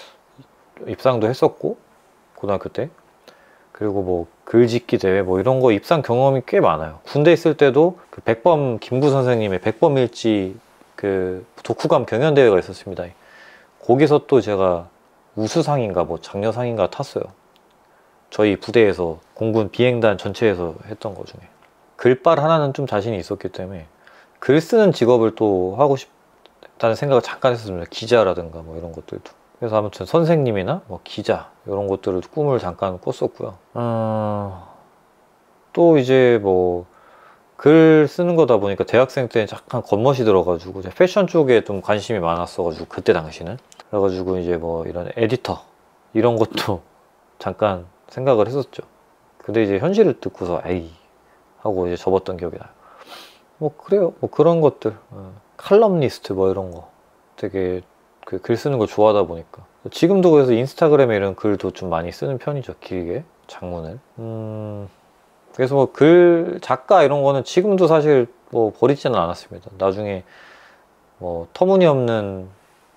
입상도 했었고 고등학교 때, 그리고 뭐 글짓기 대회 뭐 이런 거 입상 경험이 꽤 많아요. 군대 있을 때도 그 백범 김구 선생님의 백범일지 그 독후감 경연 대회가 있었습니다. 거기서 또 제가 우수상인가 뭐 장려상인가 탔어요. 저희 부대에서 공군 비행단 전체에서 했던 것 중에. 글빨 하나는 좀 자신이 있었기 때문에 글 쓰는 직업을 또 하고 싶다는 생각을 잠깐 했었습니다. 기자라든가 뭐 이런 것들도. 그래서 아무튼 선생님이나 뭐 기자 이런 것들을 꿈을 잠깐 꿨었고요. 어... 또 이제 뭐 글 쓰는 거다 보니까 대학생 때는 잠깐 겉멋이 들어가지고 패션 쪽에 좀 관심이 많았어가지고 그때 당시는, 그래가지고 이제 뭐 이런 에디터 이런 것도 잠깐 생각을 했었죠. 근데 이제 현실을 듣고서 에이 하고 이제 접었던 기억이 나요. 뭐 그래요. 뭐 그런 것들, 어, 칼럼니스트 뭐 이런 거 되게 그 글 쓰는 걸 좋아하다 보니까 지금도 그래서 인스타그램에 이런 글도 좀 많이 쓰는 편이죠. 길게 장문을. 음 그래서 뭐 글 작가 이런 거는 지금도 사실 뭐 버리지는 않았습니다. 나중에 뭐 터무니없는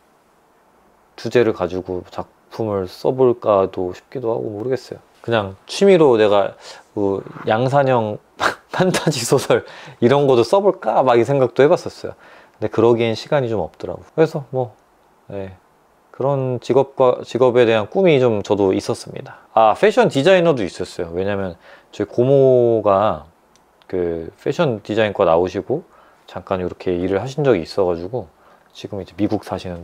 주제를 가지고 작품을 써볼까도 싶기도 하고 모르겠어요. 그냥 취미로 내가 그 양산형 판타지 소설 이런 것도 써볼까 막 이 생각도 해봤었어요. 근데 그러기엔 시간이 좀 없더라고. 그래서 뭐 네, 그런 직업과 직업에 대한 꿈이 좀 저도 있었습니다. 아, 패션 디자이너도 있었어요. 왜냐면 저희 고모가 그 패션 디자인과 나오시고 잠깐 이렇게 일을 하신 적이 있어가지고 지금 이제 미국 사시는데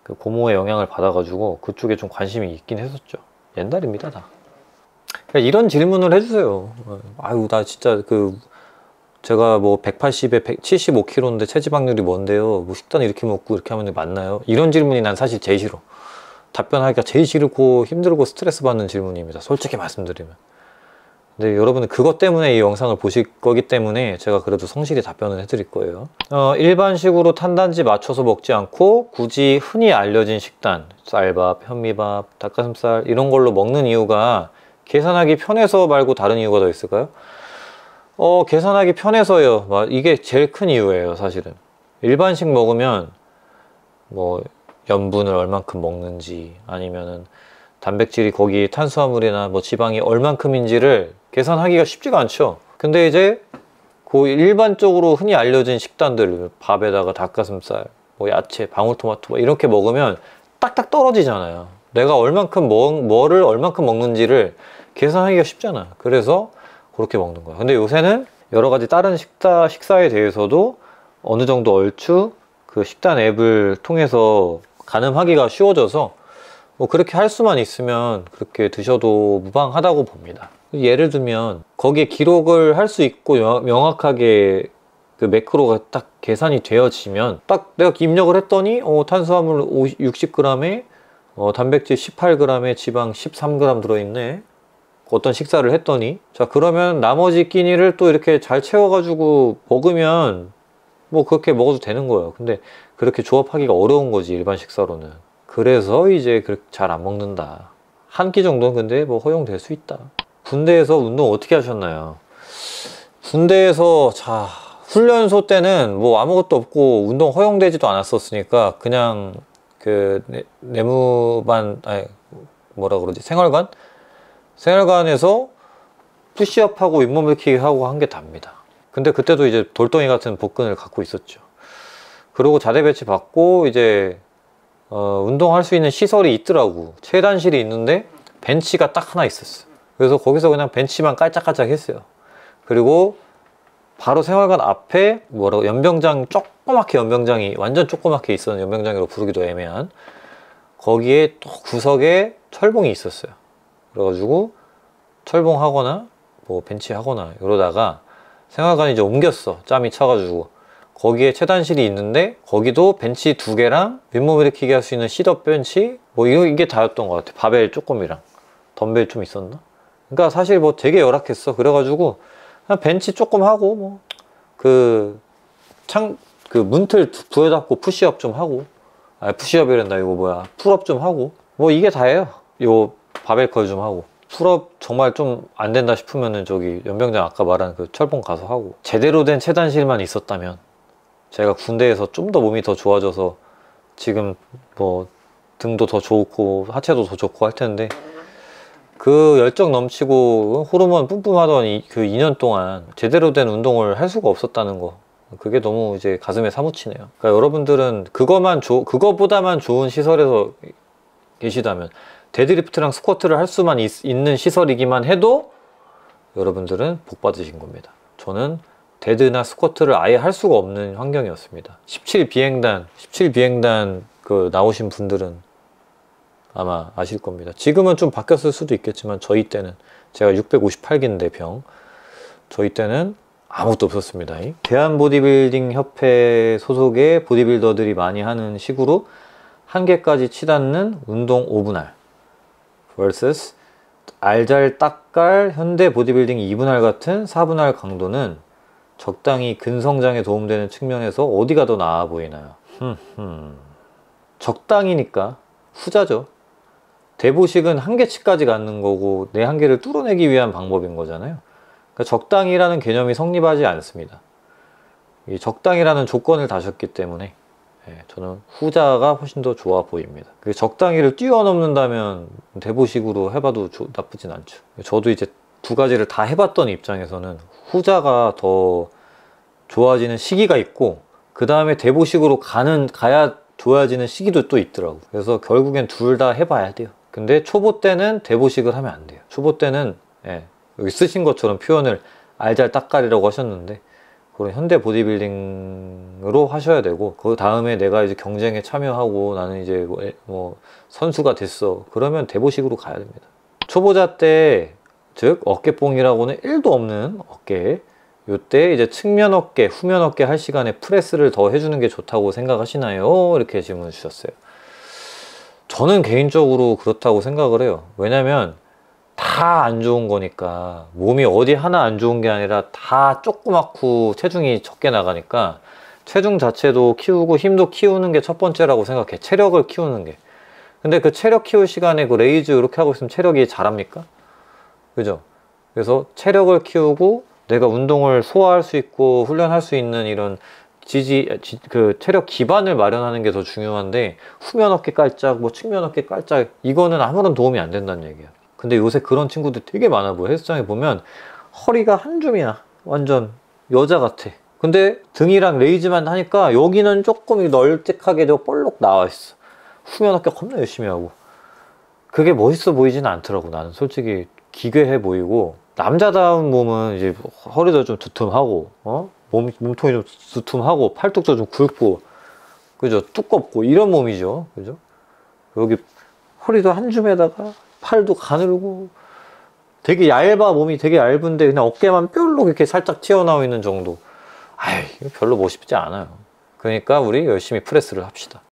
그 고모의 영향을 받아가지고 그쪽에 좀 관심이 있긴 했었죠. 옛날입니다 다. 그러니까 이런 질문을 해주세요. 아유 나 진짜 그 제가 뭐 백팔십에 칠십오 킬로그램인데 체지방률이 뭔데요? 뭐 식단 이렇게 먹고 이렇게 하면 맞나요? 이런 질문이 난 사실 제일 싫어. 답변하기가 제일 싫고 힘들고 스트레스 받는 질문입니다. 솔직히 말씀드리면. 근데 여러분은 그것 때문에 이 영상을 보실 거기 때문에 제가 그래도 성실히 답변을 해드릴 거예요. 어, 일반식으로 탄단지 맞춰서 먹지 않고 굳이 흔히 알려진 식단, 쌀밥, 현미밥, 닭가슴살 이런 걸로 먹는 이유가 계산하기 편해서 말고 다른 이유가 더 있을까요? 어, 계산하기 편해서요. 이게 제일 큰 이유예요, 사실은. 일반식 먹으면 뭐 염분을 얼만큼 먹는지 아니면은 단백질이 거기 탄수화물이나 뭐 지방이 얼만큼인지를 계산하기가 쉽지가 않죠. 근데 이제 그 일반적으로 흔히 알려진 식단들, 밥에다가 닭가슴살, 뭐 야채, 방울토마토 뭐 이렇게 먹으면 딱딱 떨어지잖아요. 내가 얼만큼 먹, 뭐를 얼만큼 먹는지를 계산하기가 쉽잖아. 그래서 그렇게 먹는 거야. 근데 요새는 여러 가지 다른 식사, 식사에 대해서도 어느 정도 얼추 그 식단 앱을 통해서 가늠하기가 쉬워져서 뭐 그렇게 할 수만 있으면 그렇게 드셔도 무방하다고 봅니다. 예를 들면 거기에 기록을 할 수 있고 명확하게 그 매크로가 딱 계산이 되어지면 딱 내가 입력을 했더니 어, 탄수화물 육십 그램에 어, 단백질 십팔 그램에 지방 십삼 그램 들어있네. 어떤 식사를 했더니 자 그러면 나머지 끼니를 또 이렇게 잘 채워가지고 먹으면 뭐 그렇게 먹어도 되는 거예요. 근데 그렇게 조합하기가 어려운 거지 일반 식사로는. 그래서 이제 잘 안 먹는다. 한 끼 정도는 근데 뭐 허용될 수 있다. 군대에서 운동 어떻게 하셨나요? 군대에서 자 훈련소 때는 뭐 아무것도 없고 운동 허용되지도 않았었으니까 그냥 그 내, 내무반 아니 뭐라 그러지 생활관? 생활관에서 푸시업하고 윗몸 일으키기 하고 한 게 답니다. 근데 그때도 이제 돌덩이 같은 복근을 갖고 있었죠. 그리고 자대 배치 받고 이제 어, 운동할 수 있는 시설이 있더라고. 체단실이 있는데 벤치가 딱 하나 있었어. 그래서 거기서 그냥 벤치만 깔짝깔짝 했어요. 그리고 바로 생활관 앞에 뭐라고 연병장, 조그맣게 연병장이 완전 조그맣게 있었는 연병장이라고 부르기도 애매한 거기에 또 구석에 철봉이 있었어요. 그래가지고 철봉 하거나 뭐 벤치 하거나 이러다가 생활관이 이제 옮겼어. 짬이 차가지고 거기에 체단실이 있는데 거기도 벤치 두 개랑 윗몸 일으키기 할 수 있는 싯업 벤치 뭐 이거 이게 다였던 것 같아. 바벨 조금이랑 덤벨 좀 있었나? 그러니까 사실 뭐 되게 열악했어. 그래가지고 그냥 벤치 조금 하고 뭐 그 창 그 문틀 부여잡고 푸시업 좀 하고 아 푸시업이란다 이거 뭐야 풀업 좀 하고 뭐 이게 다예요. 요 바벨 컬 좀 하고 풀업 정말 좀 안 된다 싶으면은 저기 연병장 아까 말한 그 철봉 가서 하고 제대로 된 체단실만 있었다면 제가 군대에서 좀 더 몸이 더 좋아져서 지금 뭐 등도 더 좋고 하체도 더 좋고 할 텐데 그 열정 넘치고 호르몬 뿜뿜하던 이, 그 이 년 동안 제대로 된 운동을 할 수가 없었다는 거 그게 너무 이제 가슴에 사무치네요. 그러니까 여러분들은 그거만 조, 그거보다만 좋은 시설에서 계시다면 데드리프트랑 스쿼트를 할 수만 있, 있는 시설이기만 해도 여러분들은 복 받으신 겁니다. 저는 데드나 스쿼트를 아예 할 수가 없는 환경이었습니다. 십칠 비행단, 십칠 비행단 그 나오신 분들은 아마 아실 겁니다. 지금은 좀 바뀌었을 수도 있겠지만 저희 때는 제가 육백오십팔 기인데 병 저희 때는 아무것도 없었습니다. 대한보디빌딩 협회 소속의 보디빌더들이 많이 하는 식으로 한 개까지 치닫는 운동 오 분할 vs 알잘 딱갈 현대 보디빌딩 이 분할 같은 사 분할 강도는 적당히 근성장에 도움되는 측면에서 어디가 더 나아 보이나요? 적당이니까 후자죠. 대보식은 한계치까지 갖는 거고 내 한계를 뚫어내기 위한 방법인 거잖아요. 그러니까 적당이라는 개념이 성립하지 않습니다. 이 적당이라는 조건을 다셨기 때문에 예, 저는 후자가 훨씬 더 좋아 보입니다. 그 적당히를 뛰어넘는다면 대보식으로 해봐도 조, 나쁘진 않죠. 저도 이제 두 가지를 다 해봤던 입장에서는 후자가 더 좋아지는 시기가 있고 그 다음에 대보식으로 가는 가야 좋아지는 시기도 또 있더라고. 그래서 결국엔 둘 다 해봐야 돼요. 근데 초보 때는 대보식을 하면 안 돼요. 초보 때는 예, 여기 쓰신 것처럼 표현을 알잘딱갈이라고 하셨는데 그런 현대 보디빌딩으로 하셔야 되고, 그 다음에 내가 이제 경쟁에 참여하고 나는 이제 뭐, 뭐 선수가 됐어, 그러면 대보식으로 가야 됩니다. 초보자 때, 즉 어깨뽕이라고는 일도 없는 어깨, 요때 이제 측면 어깨, 후면 어깨 할 시간에 프레스를 더 해주는 게 좋다고 생각하시나요? 이렇게 질문 주셨어요. 저는 개인적으로 그렇다고 생각을 해요. 왜냐면 다 안 좋은 거니까, 몸이 어디 하나 안 좋은 게 아니라 다 조그맣고 체중이 적게 나가니까 체중 자체도 키우고 힘도 키우는 게 첫 번째라고 생각해. 체력을 키우는 게. 근데 그 체력 키울 시간에 그 레이즈 이렇게 하고 있으면 체력이 자랍니까? 그죠? 그래서 체력을 키우고 내가 운동을 소화할 수 있고 훈련할 수 있는 이런 지지, 지, 그 체력 기반을 마련하는 게 더 중요한데, 후면 어깨 깔짝, 뭐 측면 어깨 깔짝, 이거는 아무런 도움이 안 된다는 얘기야. 근데 요새 그런 친구들 되게 많아 보여. 헬스장에 보면 허리가 한 줌이야. 완전 여자 같아. 근데 등이랑 레이즈만 하니까 여기는 조금 널찍하게 저 볼록 나와 있어. 후면 어깨 겁나 열심히 하고. 그게 멋있어 보이지는 않더라고. 나는 솔직히 기괴해 보이고, 남자다운 몸은 이제 허리도 좀 두툼하고, 어? 몸, 몸통이 좀 두툼하고, 팔뚝도 좀 굵고, 그죠? 두껍고, 이런 몸이죠. 그죠? 여기 허리도 한 줌에다가 팔도 가늘고, 되게 얇아. 몸이 되게 얇은데 그냥 어깨만 뾰록 이렇게 살짝 튀어나와 있는 정도. 아이, 별로 멋있지 않아요. 그러니까 우리 열심히 프레스를 합시다.